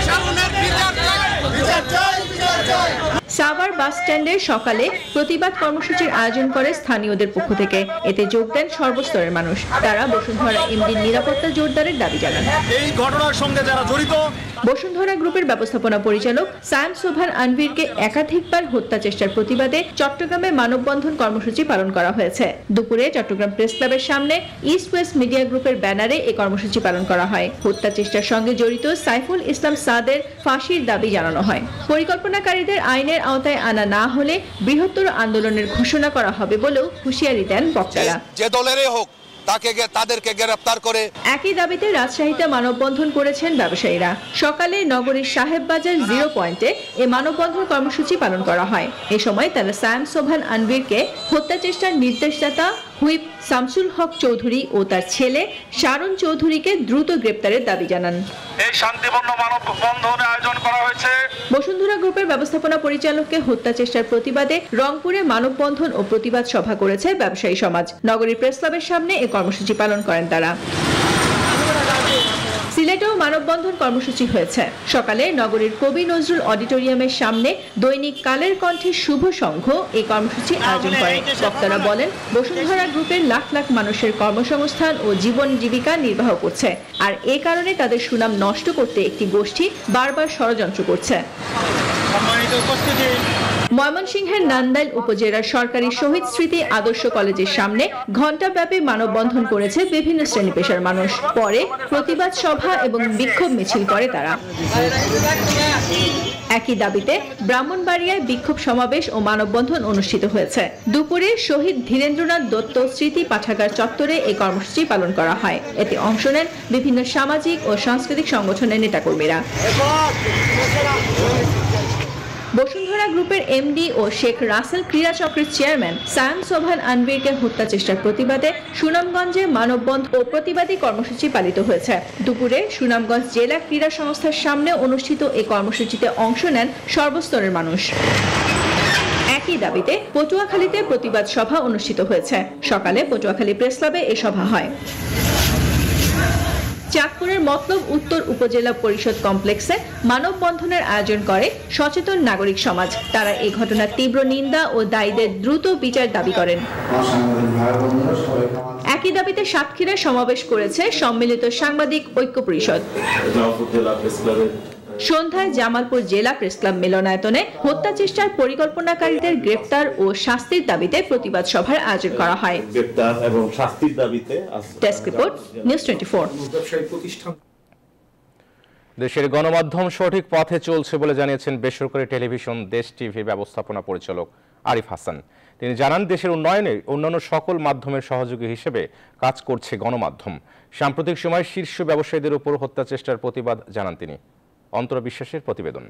সাভার বাস স্ট্যান্ডে সকালে প্রতিবাদ কর্মসূচির আয়োজন করে স্থানীয়দের পক্ষ থেকে। এতে যোগ দেন সর্বস্তরের মানুষ। তারা বসুন্ধরা এমডির নিরাপত্তা জোরদারের দাবি জানান। এই ঘটনার সঙ্গে যারা জড়িত বসুন্ধরা গ্রুপের ব্যবস্থাপনা পরিচালক সায়েম সোবহান আনভীরকে একাধিকবার হত্যা চেষ্টার প্রতিবাদে চট্টগ্রামে মানববন্ধন কর্মসূচি পালন করা হয়েছে। দুপুরে চট্টগ্রাম প্রেস ক্লাবের সামনে ইস্ট ওয়েস্ট মিডিয়া গ্রুপের ব্যানারে এই কর্মসূচি পালন করা হয়। হত্যা চেষ্টার সঙ্গে জড়িত সাইফুল ইসলাম সাদের ফাঁসির দাবি জানানো হয়। পরিকল্পনাকারীদের আইনের আওতায় আনা না হলে বৃহত্তর আন্দোলনের ঘোষণা করা হবে বলেও হুঁশিয়ারি দেন বক্তারা। যে দলেরই হোক তাকে তাদেরকে গ্রেফতার করে। একই দাবিতে রাজশাহীতে মানববন্ধন করেছেন ব্যবসায়ীরা। সকালে নগরীর সাহেববাজার জিরো পয়েন্টে এ মানববন্ধন কর্মসূচি পালন করা হয়। এ সময় তারা সায়েম সোবহান আনভীরকে হত্যা চেষ্টার নির্দেশদাতা হুইপ শামসুল হক চৌধুরী ও তার ছেলে শারুন চৌধুরীকে দ্রুত গ্রেপ্তারের দাবি জানান। এই শান্তিপূর্ণ মানববন্ধন আয়োজন করা হয়েছে। বসুন্ধরা গ্রুপের ব্যবস্থাপনা পরিচালককে হত্যা চেষ্টার প্রতিবাদে রংপুরে মানববন্ধন ও প্রতিবাদ সভা করেছে ব্যবসায়ী সমাজ। নগরীর প্রেস ক্লাবের সামনে এ কর্মসূচি পালন করেন তারা। সিলেটেও মানববন্ধন কর্মসূচি হয়েছে। সকালে নগরীর কবি নজরুল অডিটোরিয়ামের সামনে দৈনিক কালের কণ্ঠে শুভ সংঘ এই কর্মসূচি আয়োজন করে। বক্তারা বলেন, বসুন্ধরা গ্রুপের লাখ লাখ মানুষের কর্মসংস্থান ও জীবন জীবিকা নির্বাহ করছে, আর এ কারণে তাদের সুনাম নষ্ট করতে একটি গোষ্ঠী বারবার ষড়যন্ত্র করছে। ময়মনসিংহের নান্দাইল উপজেলার সরকারি শহীদ স্মৃতি আদর্শ কলেজের সামনে ঘণ্টাব্যাপী মানববন্ধন করেছে বিভিন্ন শ্রেণী পেশার মানুষ। পরে প্রতিবাদ সভা এবং বিক্ষোভ মিছিল করে তারা। একই দাবিতে ব্রাহ্মণবাড়িয়ায় বিক্ষোভ সমাবেশ ও মানববন্ধন অনুষ্ঠিত হয়েছে। দুপুরে শহীদ ধীরেন্দ্রনাথ দত্ত স্মৃতি পাঠাগার চত্বরে এই কর্মসূচি পালন করা হয়। এতে অংশ নেন বিভিন্ন সামাজিক ও সাংস্কৃতিক সংগঠনের নেতাকর্মীরা। বসুন্ধরা গ্রুপের এমডি ও শেখ রাসেল ক্রীড়া চক্রের চেয়ারম্যান সায়েম সোবহান আনভীরকে হত্যা চেষ্টার প্রতিবাদে সুনামগঞ্জে মানববন্ধন ও প্রতিবাদী কর্মসূচি পালিত হয়েছে। দুপুরে সুনামগঞ্জ জেলা ক্রীড়া সংস্থার সামনে অনুষ্ঠিত এই কর্মসূচিতে অংশ নেন সর্বস্তরের মানুষ। একই দাবিতে পটুয়াখালীতে প্রতিবাদ সভা অনুষ্ঠিত হয়েছে। সকালে পটুয়াখালী প্রেস ক্লাবে এ সভা হয়। চাঁদপুরের মতলব উত্তর উপজেলা পরিষদ কমপ্লেক্সে মানববন্ধনের আয়োজন করে সচেতন নাগরিক সমাজ। তারা এই ঘটনার তীব্র নিন্দা ও দায়ীদের দ্রুত বিচার দাবি করেন। একই দাবিতে সাতক্ষীরায় সমাবেশ করেছে সম্মিলিত সাংবাদিক ঐক্য পরিষদ। সন্ধ্যায় জামালপুর জেলা প্রেস ক্লাব মিলনায়তনে হত্যা চেষ্টার পরিকল্পনাকারীদের গ্রেফতার ও শাস্তির দাবিতে প্রতিবাদ সভার আয়োজন করা হয়। গ্রেফতার এবং শাস্তির দাবিতে desk report, news twenty four. দেশের গণমাধ্যম সঠিক পথে চলছে বলে জানিয়েছেন বেসরকারি টেলিভিশন দেশ টিভি ব্যবস্থাপনা পরিচালক আরিফ হাসান। তিনি জানান, দেশের উন্নয়নে অন্যান্য সকল মাধ্যমের সহযোগী হিসেবে কাজ করছে গণমাধ্যম। সাম্প্রতিক সময়ে শীর্ষ ব্যবসায়ীদের উপর হত্যা চেষ্টার প্রতিবাদ জানান তিনি। অন্তরা বিশ্বাসের প্রতিবেদন।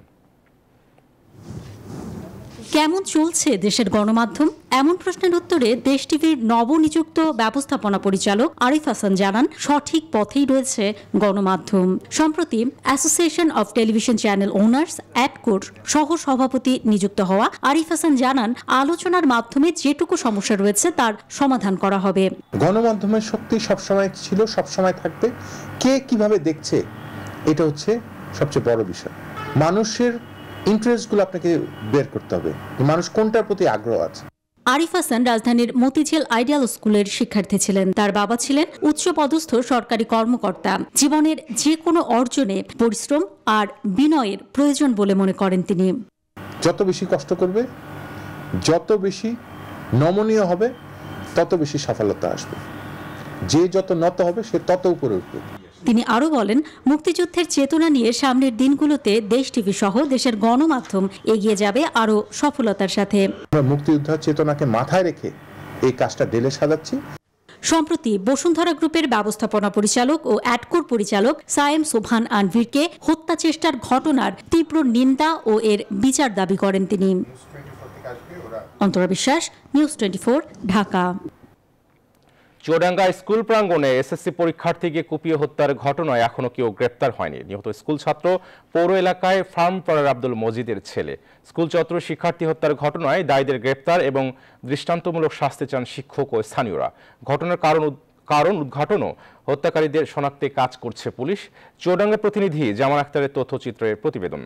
কেমন চলছে দেশের গণমাধ্যম, এমন প্রশ্নের উত্তরে দেশ টিভির নবনিযুক্ত ব্যবস্থাপনা পরিচালক আরিফ হাসান জানান, সঠিক পথেই রয়েছে গণমাধ্যম। সম্প্রতি association of television channel owners অ্যাডকোর সহ সভাপতি নিযুক্ত হওয়া আরিফ হাসান জানান, আলোচনার মাধ্যমে যেটুকু সমস্যা রয়েছে তার সমাধান করা হবে। গণমাধ্যমের শক্তি সবসময় ছিল, সবসময় থাকবে। কে কিভাবে দেখছে এটা হচ্ছে সবচেয়ে বড় বিষয়। মানুষের ইন্টারেস্টগুলো আপনাকে বের করতে হবে, মানুষ কোনটার প্রতি আগ্রহ আছে। আরিফ হাসান রাজধানীর মতিঝিল আইডিয়াল স্কুলের শিক্ষার্থী ছিলেন। তার বাবা ছিলেন উচ্চপদস্থ সরকারি কর্মকর্তা। জীবনের যে কোনো অর্জনে পরিশ্রম আর বিনয়ের প্রয়োজন বলে মনে করেন তিনি। যত বেশি কষ্ট করবে, যত বেশি নমনীয় হবে, তত বেশি সফলতা আসবে। যে যত নত হবে সে তত উপরে উঠবে। তিনি আরো বলেন, মুক্তিযুদ্ধের চেতনা নিয়ে সামনের দিনগুলোতে দেশ টিভি সহ দেশের গণমাধ্যম এগিয়ে যাবে আরো সফলতার সাথে। আমরা মুক্তিযুদ্ধের চেতনাকে মাথায় রেখে এই কাজটা ঢেলে সাজাচ্ছি। সম্প্রতি বসুন্ধরা গ্রুপের ব্যবস্থাপনা পরিচালক ও অ্যাডকোর পরিচালক সায়েম সোবহান আনভীরকে হত্যা চেষ্টার ঘটনার তীব্র নিন্দা ও এর বিচার দাবি করেন তিনি। Antara Biswas, news twenty four, Dhaka. Chuadanga school প্রাঙ্গণে এসএসসি পরীক্ষার্থীকে কুপিয়ে হত্যার ঘটনায় এখনো কেউ গ্রেপ্তার হয়নি। নিহত স্কুল ছাত্র পৌর এলাকায় ফার্ম পাড়ার আব্দুল মজিদের ছেলে। স্কুল ছাত্র শিক্ষার্থী হত্যার ঘটনায় দায়ীদের গ্রেপ্তার এবং দৃষ্টান্তমূলক শাস্তি চান শিক্ষক ও স্থানীয়রা। ঘটনার কারণ কারণ উদ্ঘাটন ও হত্যাকারীদের শনাক্তে কাজ করছে পুলিশ। চুয়াডাঙ্গা প্রতিনিধি জামান আক্তারের তথ্যচিত্রের প্রতিবেদন।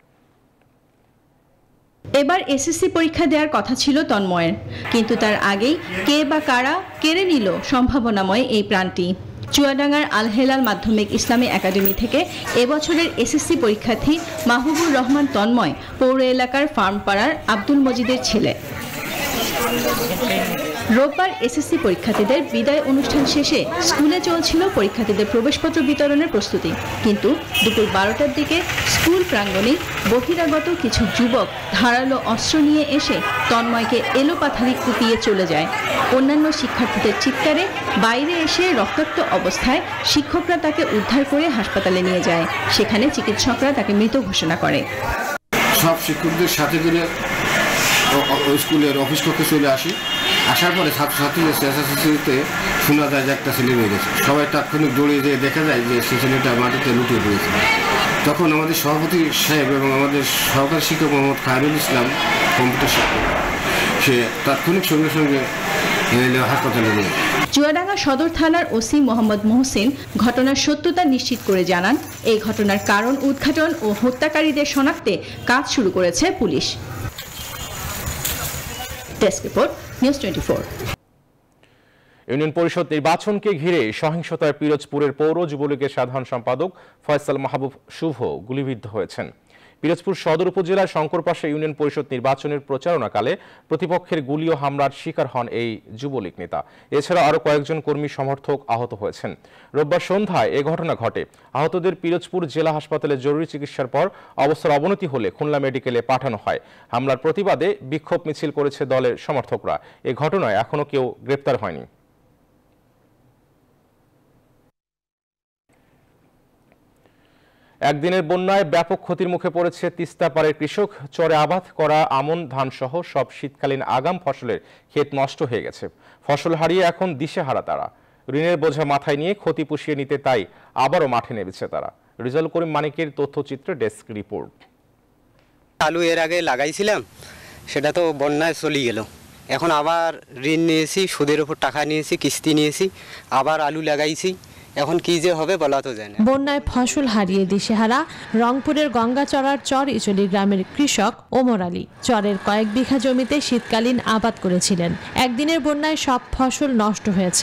এবার এসএসসি পরীক্ষা দেওয়ার কথা ছিল তন্ময়ের, কিন্তু তার আগেই কে বা কারা কেড়ে নিল সম্ভাবনাময় এই প্রাণটি। চুয়াডাঙ্গার আল হেলাল মাধ্যমিক ইসলামী একাডেমি থেকে এবছরের এসএসসি পরীক্ষার্থী মাহবুবুর রহমান তন্ময় পৌর এলাকার ফার্মপাড়ার আব্দুল মজিদের ছেলে। রোববার এসএসসি পরীক্ষার্থীদের বিদায় অনুষ্ঠান শেষে স্কুলে চলছিল পরীক্ষার্থীদের প্রবেশপত্র বিতরণের প্রস্তুতি, কিন্তু দুপুর বারোটার দিকে স্কুল প্রাঙ্গণে বহিরাগত কিছু যুবক ধারালো অস্ত্র নিয়ে এসে তন্ময়কে এলোপাথারি কুপিয়ে চলে যায়। অন্যান্য শিক্ষার্থীদের চিৎকারে বাইরে এসে রক্তাক্ত অবস্থায় শিক্ষকরা তাকে উদ্ধার করে হাসপাতালে নিয়ে যায়। সেখানে চিকিৎসকরা তাকে মৃত ঘোষণা করে। সব শিক্ষকদের সাথে করে স্কুলের অফিস কক্ষে চলে আসি। আসার পরে ছাত্রছাত্রীদের চেঁচাচেঁচিতে শোনা যায় যে একটা ছেলে মেরে গেছে। সবাই তাৎক্ষণিক দৌড়িয়ে যেয়ে দেখা যায় যে সে ছেলেটা মাটিতে লুটিয়ে পড়েছে। তখন আমাদের সভাপতি সাহেব এবং আমাদের সহকারী শিক্ষক মোহাম্মদ খায়রুল ইসলাম, কম্পিউটার শিক্ষক, সে তাৎক্ষণিক সঙ্গে সঙ্গে হাসপাতালে নিয়ে। চুয়াডাঙ্গা সদর থানার ওসি মোহাম্মদ মোহসিন ঘটনার সত্যতা নিশ্চিত করে জানান, এই ঘটনার কারণ উদ্ঘাটন ও হত্যাকারীদের শনাক্তে কাজ শুরু করেছে পুলিশ। Desk report, news twenty four. Union parishad নির্বাচনকে ঘিরে সহিংসতায় পিরোজপুরের পৌর যুবলীগের সাধারণ সম্পাদক ফয়সাল মাহবুব শুভ গুলিবিদ্ধ হয়েছেন। পিরোজপুর সদর উপজেলার শঙ্করপাশা ইউনিয়ন পরিষদ নির্বাচনের প্রচারণাকালে প্রতিপক্ষের গুলি ও হামলার শিকার হন এই যুবলীগ নেতা। এছাড়া আরও কয়েকজন কর্মী সমর্থক আহত হয়েছেন। রোববার সন্ধ্যায় এ ঘটনা ঘটে। আহতদের পিরোজপুর জেলা হাসপাতালে জরুরি চিকিৎসার পর অবস্থার অবনতি হলে খুলনা মেডিকেলে পাঠানো হয়। হামলার প্রতিবাদে বিক্ষোভ মিছিল করেছে দলের সমর্থকরা। এ ঘটনায় এখনও কেউ গ্রেপ্তার হয়নি। একদিনের বন্যায় ব্যাপক ক্ষতির মুখে পড়েছে তিস্তাপাড়ের কৃষক। চরে আবাদ করা আমন ধান সহ সব শীতকালীন আগাম ফসলের ক্ষেত নষ্ট হয়ে গেছে। ফসল হারিয়ে এখন দিশেহারা তারা। ঋণের বোঝা মাথায় নিয়ে ক্ষতি পুষিয়ে নিতে তাই আবারও মাঠে নেমেছে তারা। রিজাল করিম মানিকের তথ্যচিত্রে ডেস্ক রিপোর্ট। আলু এর আগে লাগাইছিলাম, সেটা তো বন্যায় চলে গেল। এখন আবার ঋণ নিয়েছি, সুদের উপর টাকা নিয়েছি, কিস্তি নিয়েছি, আবার আলু লাগাইছি। এখন কি যে হবে বলা তো যায় না। বন্যায় ফসল হারিয়ে দিশেহারা রংপুরের গঙ্গাচড়ার চর ইচলি গ্রামের কৃষক ওমর আলী। চরের কয়েক বিঘা জমিতে শীতকালীন আবাদ করেছিলেন। একদিনের বন্যায় সব ফসল নষ্ট হয়েছে।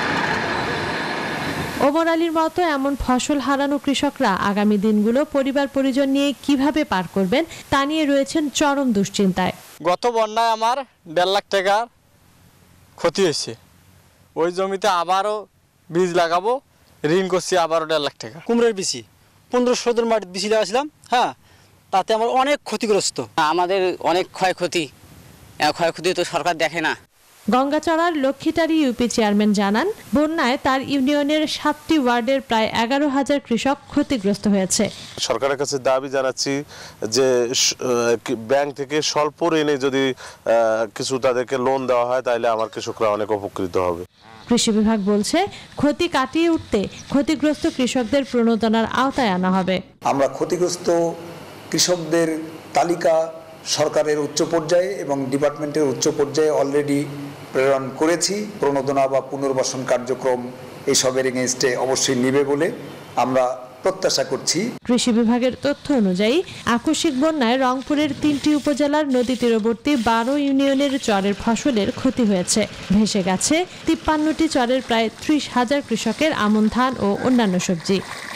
ওমর আলীর মতো এমন ফসল হারানো কৃষকরা আগামী দিনগুলো পরিবার পরিজন নিয়ে কিভাবে পার করবেন তা নিয়ে রয়েছেন চরম দুশ্চিন্তায়। গত বন্যায় আমার দেড় লাখ টাকার ক্ষতি হয়েছে। ওই জমিতে আবারও বীজ লাগাবো, ঋণ করছি আবারও দেড় লাখ টাকা। কুমড়ের বিচি পনেরো শোধের মাটির বিচি লাগাছিলাম, হ্যাঁ, তাতে আমার অনেক ক্ষতিগ্রস্ত। আমাদের অনেক ক্ষয়ক্ষতি, ক্ষয়ক্ষতি তো সরকার দেখে না। গঙ্গাচড়ার লক্ষ্মীটারি ইউপি চেয়ারম্যান জানান, বন্যায় তার ইউনিয়নের সাতটি ওয়ার্ডের প্রায় এগারো হাজার কৃষক ক্ষতিগ্রস্ত হয়েছে। সরকারের কাছে দাবি জানাচ্ছি যে ব্যাংক থেকে স্বল্প ঋণে যদি কিছু তাদেরকে লোন দেওয়া হয় তাহলে আমার কৃষকরা অনেক উপকৃত হবে। কৃষি বিভাগ বলছে, ক্ষতি কাটিয়ে উঠতে ক্ষতিগ্রস্ত কৃষকদের প্রণোদনার আওতায় আনা হবে। আমরা ক্ষতিগ্রস্ত কৃষকদের তালিকা সরকারের উচ্চ পর্যায়ে এবং ডিপার্টমেন্টের উচ্চ পর্যায়ে অলরেডি প্রেরণ করেছি। প্রণোদনা বা পুনর্বাসন কার্যক্রম এইসবের এগেইনস্টে অবশ্যই নেবে বলে আমরা প্রত্যাশা করছি। কৃষি বিভাগের তথ্য অনুযায়ী আকস্মিক বন্যায় রংপুরের তিনটি উপজেলার নদী তীরবর্তী বারো ইউনিয়নের চরের ফসলের ক্ষতি হয়েছে। ভেসে গেছে তিপ্পান্নটি চরের প্রায় ত্রিশ হাজার কৃষকের আমন ধান ও অন্যান্য সবজি।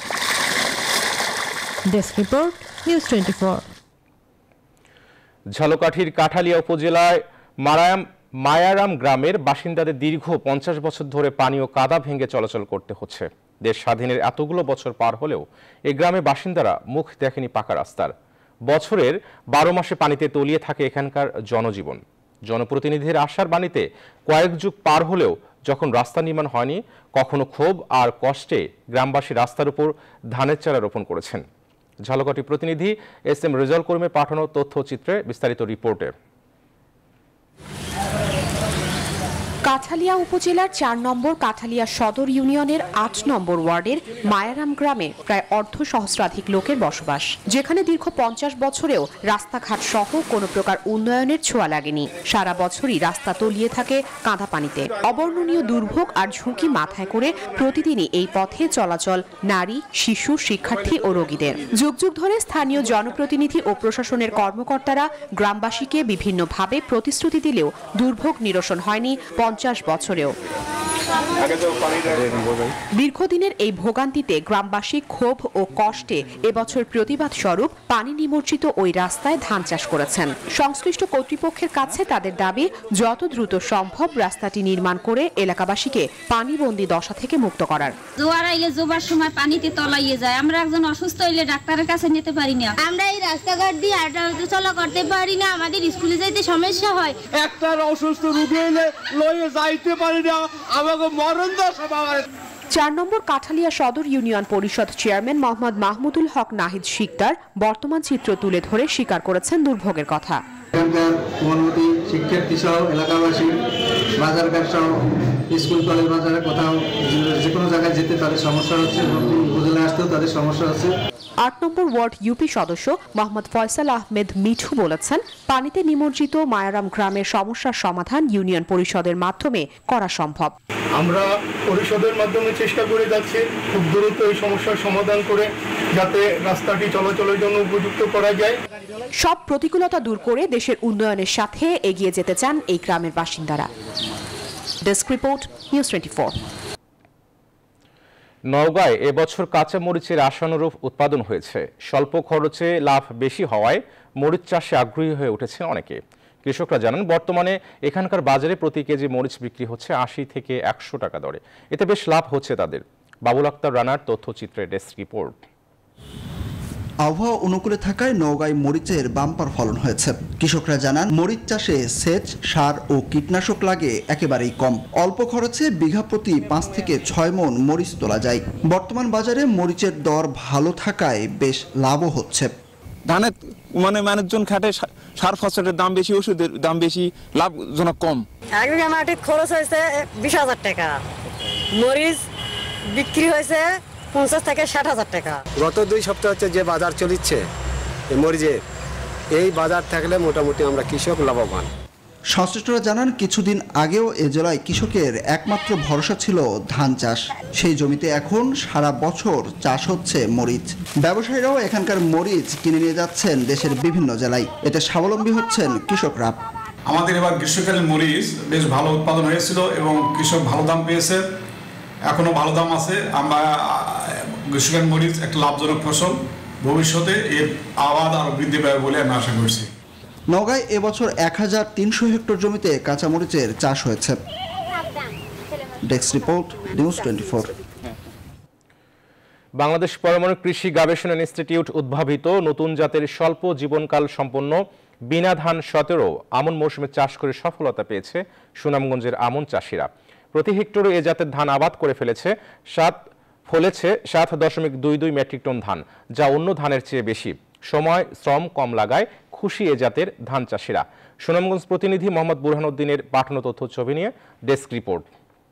Desk report, news twenty four. ঝালকাঠির কাঠালিয়া উপজেলায় মারায়াম মায়ারাম গ্রামের বাসিন্দাদের দীর্ঘ পঞ্চাশ বছর ধরে পানি ও কাদা ভেঙে চলাচল করতে হচ্ছে। দেশ স্বাধীনের এতগুলো বছর পার হলেও এই গ্রামে বাসিন্দারা মুখ দেখেনি পাকা রাস্তার। বছরের বারো মাসে পানিতে তলিয়ে থাকে এখানকার জনজীবন। জনপ্রতিনিধিদের আশার বাণীতে কয়েক যুগ পার হলেও যখন রাস্তা নির্মাণ হয়নি, কখনো ক্ষোভ আর কষ্টে গ্রামবাসী রাস্তার উপর ধানের চারা রোপণ করেছেন। ঝালকাঠি প্রতিনিধি এস এম রেজাল করিমের পাঠানো তথ্যচিত্রে বিস্তারিত রিপোর্টে। কাঠালিয়া উপজেলার চার নম্বর কাঠালিয়া সদর ইউনিয়নের আট নম্বর ওয়ার্ডের মায়ারাম গ্রামে প্রায় অর্ধ সহস্রাধিক লোকের বসবাস, যেখানে দীর্ঘ পঞ্চাশ বছরেও রাস্তাঘাট সহ কোনো প্রকার উন্নয়নের ছোঁয়া লাগেনি। সারা বছরই রাস্তা তলিয়ে থাকে কাঁদা পানিতে। অবর্ণনীয় দুর্ভোগ আর ঝুঁকি মাথায় করে প্রতিদিনই এই পথে চলাচল নারী, শিশু, শিক্ষার্থী ও রোগীদের। যুগ যুগ ধরে স্থানীয় জনপ্রতিনিধি ও প্রশাসনের কর্মকর্তারা গ্রামবাসীকে বিভিন্নভাবে প্রতিশ্রুতি দিলেও দুর্ভোগ নিরসন হয়নি পঞ্চাশ বছরেও। দীর্ঘদিনের এই ভোগান্তিতে গ্রামবাসী ক্ষোভ ও কষ্টে এবছর প্রতিবাদ স্বরূপ পানি নিমজ্জিত ওই রাস্তায় ধান চাষ করেছেন। সংশ্লিষ্ট কর্তৃপক্ষের কাছে তাদের দাবি, যত দ্রুত সম্ভব রাস্তাটি নির্মাণ করে এলাকাবাসীকে পানিবন্দী দশা থেকে মুক্ত করার। জোয়ার আইলে জোবার সময় পানিতে তলাইয়ে যায়, আমরা একজন অসুস্থ হইলে ডাক্তারের কাছে নিতে পারি না, আমরা এই রাস্তাঘাট দিয়ে হাঁটাহাঁটি চলা করতে পারি না, আমাদের স্কুলে যাইতে সমস্যা হয়। একটা অসুস্থ রোগী হইলে লয়ে যাইতে পারি না, আমাকে মরণ দশা। চার নম্বর কাঠালিয়া সদর ইউনিয়ন পরিষদ চেয়ারম্যান মোহাম্মদ মাহমুদুল হক নাহিদ শিকদার বর্তমান চিত্র তুলে ধরে স্বীকার করেছেন দুর্ভোগের কথা। অনুমতি শিক্ষার্থী সহ এলাকাবাসী, বাজার ঘাট সহ স্কুল কলেজ বাজারে কোথাও যে কোনো জায়গায় যেতে তাদের সমস্যা হচ্ছে, উপজেলায় আসতেও তাদের সমস্যা হচ্ছে। আট নম্বর ওয়ার্ড ইউপি সদস্য মোহাম্মদ ফয়সাল আহমেদ মিঠু বলেছেন, পানিতে নিমজ্জিত মায়ারাম গ্রামের সমস্যার সমাধান ইউনিয়ন পরিষদের মাধ্যমে করা সম্ভব। আমরা পরিষদের মাধ্যমে চেষ্টা করে যাচ্ছি খুব দ্রুত এই সমস্যার সমাধান করে যাতে রাস্তাটি চলাচলের জন্য উপযুক্ত করা যায়। সব প্রতিকূলতা দূর করে দেশের উন্নয়নের সাথে এগিয়ে যেতে চান এই গ্রামের বাসিন্দারা। Desk report, news twenty four. নওগাঁয় এবছর কাঁচা মরিচের আশানুরূপ উৎপাদন হয়েছে। স্বল্প খরচে লাভ বেশি হওয়ায় মরিচ চাষে আগ্রহী হয়ে উঠেছেন অনেকে। কৃষকরা জানান, বর্তমানে এখানকার বাজারে প্রতি কেজি মরিচ বিক্রি হচ্ছে আশি থেকে একশো টাকা দরে। এতে বেশ লাভ হচ্ছে তাদের। বাবুল আক্তার রানার তথ্যচিত্রে ডেস্ক রিপোর্ট। আবহাওয়া অনুকূলে থাকায় নওগাঁয় মরিচের বাম্পার ফলন হয়েছে। কৃষকরা জানান মরিচ চাষে সেচ, সার ও কীটনাশক লাগে একেবারেই কম। অল্প খরচে বিঘা প্রতি পাঁচ থেকে ছয় মণ মরিচ তোলা যায়। বর্তমান বাজারে মরিচের দর ভালো থাকায় বেশ লাভও হচ্ছে। ধানের মানে মানুষজন খাটে, সার ফসলের দাম বেশি, ওষুধের দাম বেশি, লাভজনক কম। এক বিঘা মাটির খরচ হয়েছে বিশ হাজার টাকা, মরিচ বিক্রি হয়েছে পঞ্চাশ থেকে ষাট হাজার টাকা। গত দুই সপ্তাহ হচ্ছে যে বাজার চলিচ্ছে মরিচের, এই বাজার থাকলে মোটামুটি আমরা কৃষক লাভবান। সংশ্লিষ্টরা জানান কিছুদিন আগেও এ জেলায় কৃষকের একমাত্র ভরসা ছিল ধান চাষ। সেই জমিতে এখন সারা বছর চাষ হচ্ছে মরিচ। ব্যবসায়ীরাও এখানকার মরিচ কিনে নিয়ে যাচ্ছেন দেশের বিভিন্ন জেলায়। এতে স্বাবলম্বী হচ্ছেন কৃষকরা। আমাদের এবার গ্রীষ্মকালীন মরিচ বেশ ভালো উৎপাদন হয়েছিল এবং কৃষক ভালো দাম পেয়েছে, এখনো ভালো দাম আছে। আমরা গ্রীষ্মকালীন মরিচ একটা লাভজনক ফসল, ভবিষ্যতে এর আবাদ আরো বৃদ্ধি পাবে বলে আমি আশা করছি। নওগাঁয় এবছর এক হাজার তিনশো হেক্টর জমিতে কাঁচামরিচের চাষ হয়েছে। Desk report, news twenty four. Bangladesh পরমাণু কৃষি গবেষণা ইনস্টিটিউট উদ্ভাবিত নতুন জাতের স্বল্প জীবনকাল সম্পন্ন বিনা ধান সতেরো আমন মৌসুমে চাষ করে সফলতা পেয়েছে সুনামগঞ্জের আমন চাষিরা। প্রতি হেক্টরে এ জাতের ধান আবাদ করে ফেলেছে সাত ফলেছে সাত দশমিক দুই দুই মেট্রিক টন ধান, যা অন্য ধানের চেয়ে বেশি। সময় শ্রম কম লাগায় খুশি এ জাতের ধান চাষিরা। সুনামগঞ্জ প্রতিনিধি মোহাম্মদ বুরহানুদ্দিনের পাঠানো তথ্য ছবি নিয়ে ডেস্ক রিপোর্ট।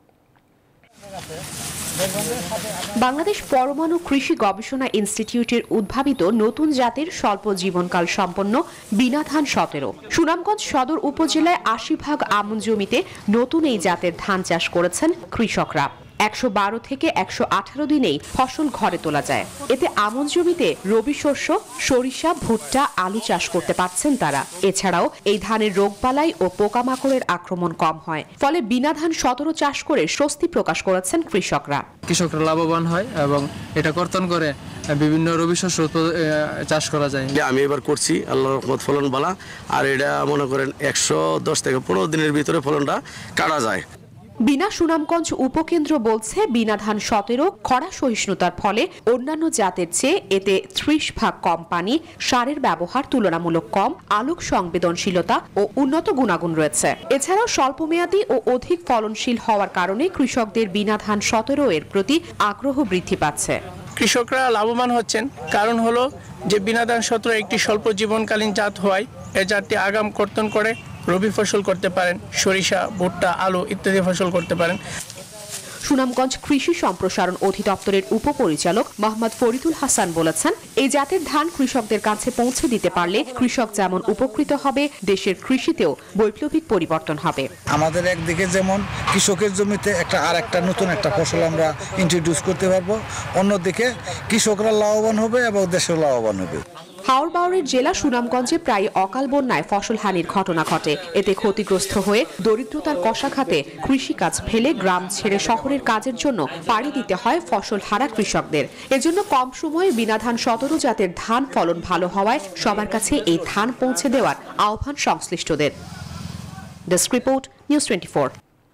বাংলাদেশ পরমাণু কৃষি গবেষণা ইনস্টিটিউটের উদ্ভাবিত নতুন জাতের স্বল্প জীবনকাল সম্পন্ন বিনা ধান সতেরো। সুনামগঞ্জ সদর উপজেলায় আশি ভাগ আমন জমিতে নতুন এই জাতের ধান চাষ করেছেন কৃষকরা। একশো বারো থেকে একশো আঠারো দিনেই ফসল ঘরে তোলা যায়। এতে আমন জমিতে রবি শস্য, সরিষা, ভুট্টা, আলু চাষ করতে পারছেন তারা। এছাড়াও এই ধানের রোগবালাই ও পোকামাকড়ের আক্রমণ কম হয়। ফলে বিনা ধান সতেরো চাষ করে স্বস্তি প্রকাশ করেছেন কৃষকরা। কৃষকরা লাভবান হয় এবং এটা কর্তন করে বিভিন্ন রবি শস্য চাষ করা যায়। আমি এবার করছি, আল্লাহর রহমত ফলন বালা, আর এটা মনে করেন একশো দশ থেকে পনেরো দিনের ভিতরে ফলনটা কাটা যায়। বিনা সুনামগঞ্জ উপকেন্দ্র বলছে বিনা ধান সতেরো খরা সহিষ্ণুতার ফলে অন্যান্য জাতের চেয়ে এতে ত্রিশ ভাগ কম পানি, সারের ব্যবহার তুলনামূলক কম, আলোক সংবেদনশীলতা ও উন্নত গুণাগুণ রয়েছে। এছাড়াও স্বল্পমেয়াদী ও অধিক ফলনশীল হওয়ার কারণে কৃষকদের বিনা ধান সতেরো এর প্রতি আগ্রহ বৃদ্ধি পাচ্ছে। কৃষকরা লাভবান হচ্ছেন, কারণ হলো যে বিনা ধান সতেরো একটি স্বল্প জীবনকালীন জাত হওয়ায় এ জাতটি আগাম কর্তন করে রবি ফসল করতে পারেন, সরিষা, ভুট্টা, আলু ইত্যাদি ফসল করতে পারেন। সুনামগঞ্জ কৃষি সম্প্রসারণ অধিদপ্তরের উপপরিচালক মোহাম্মদ ফরিদুল হাসান বলেছেন, এই জাতের ধান কৃষকদের কাছে পৌঁছে দিতে পারলে কৃষক যেমন উপকৃত হবে, দেশের কৃষিতেও বৈপ্লবিক পরিবর্তন হবে। আমাদের একদিকে যেমন কৃষকের জমিতে একটা আর একটা নতুন একটা ফসল আমরা ইন্ট্রোডিউস করতে পারবো, অন্যদিকে কৃষকরা লাভবান হবে এবং দেশও লাভবান হবে। হাওড়-বাওড়ের জেলা সুনামগঞ্জে প্রায় অকাল বন্যায় ফসল হানির ঘটনা ঘটে। এতে ক্ষতিগ্রস্ত হয়ে দরিদ্রতার কষাঘাতে কৃষিকাজ ফেলে গ্রাম ছেড়ে শহরের কাজের জন্য পাড়ি দিতে হয় ফসল হারা কৃষকদের। এজন্য কম সময়ে বিনা ধান সতেরো জাতের ধান ফলন ভালো হওয়ায় সবার কাছে এই ধান পৌঁছে দেওয়ার আহ্বান সংশ্লিষ্টদের। Desk report, news twenty four.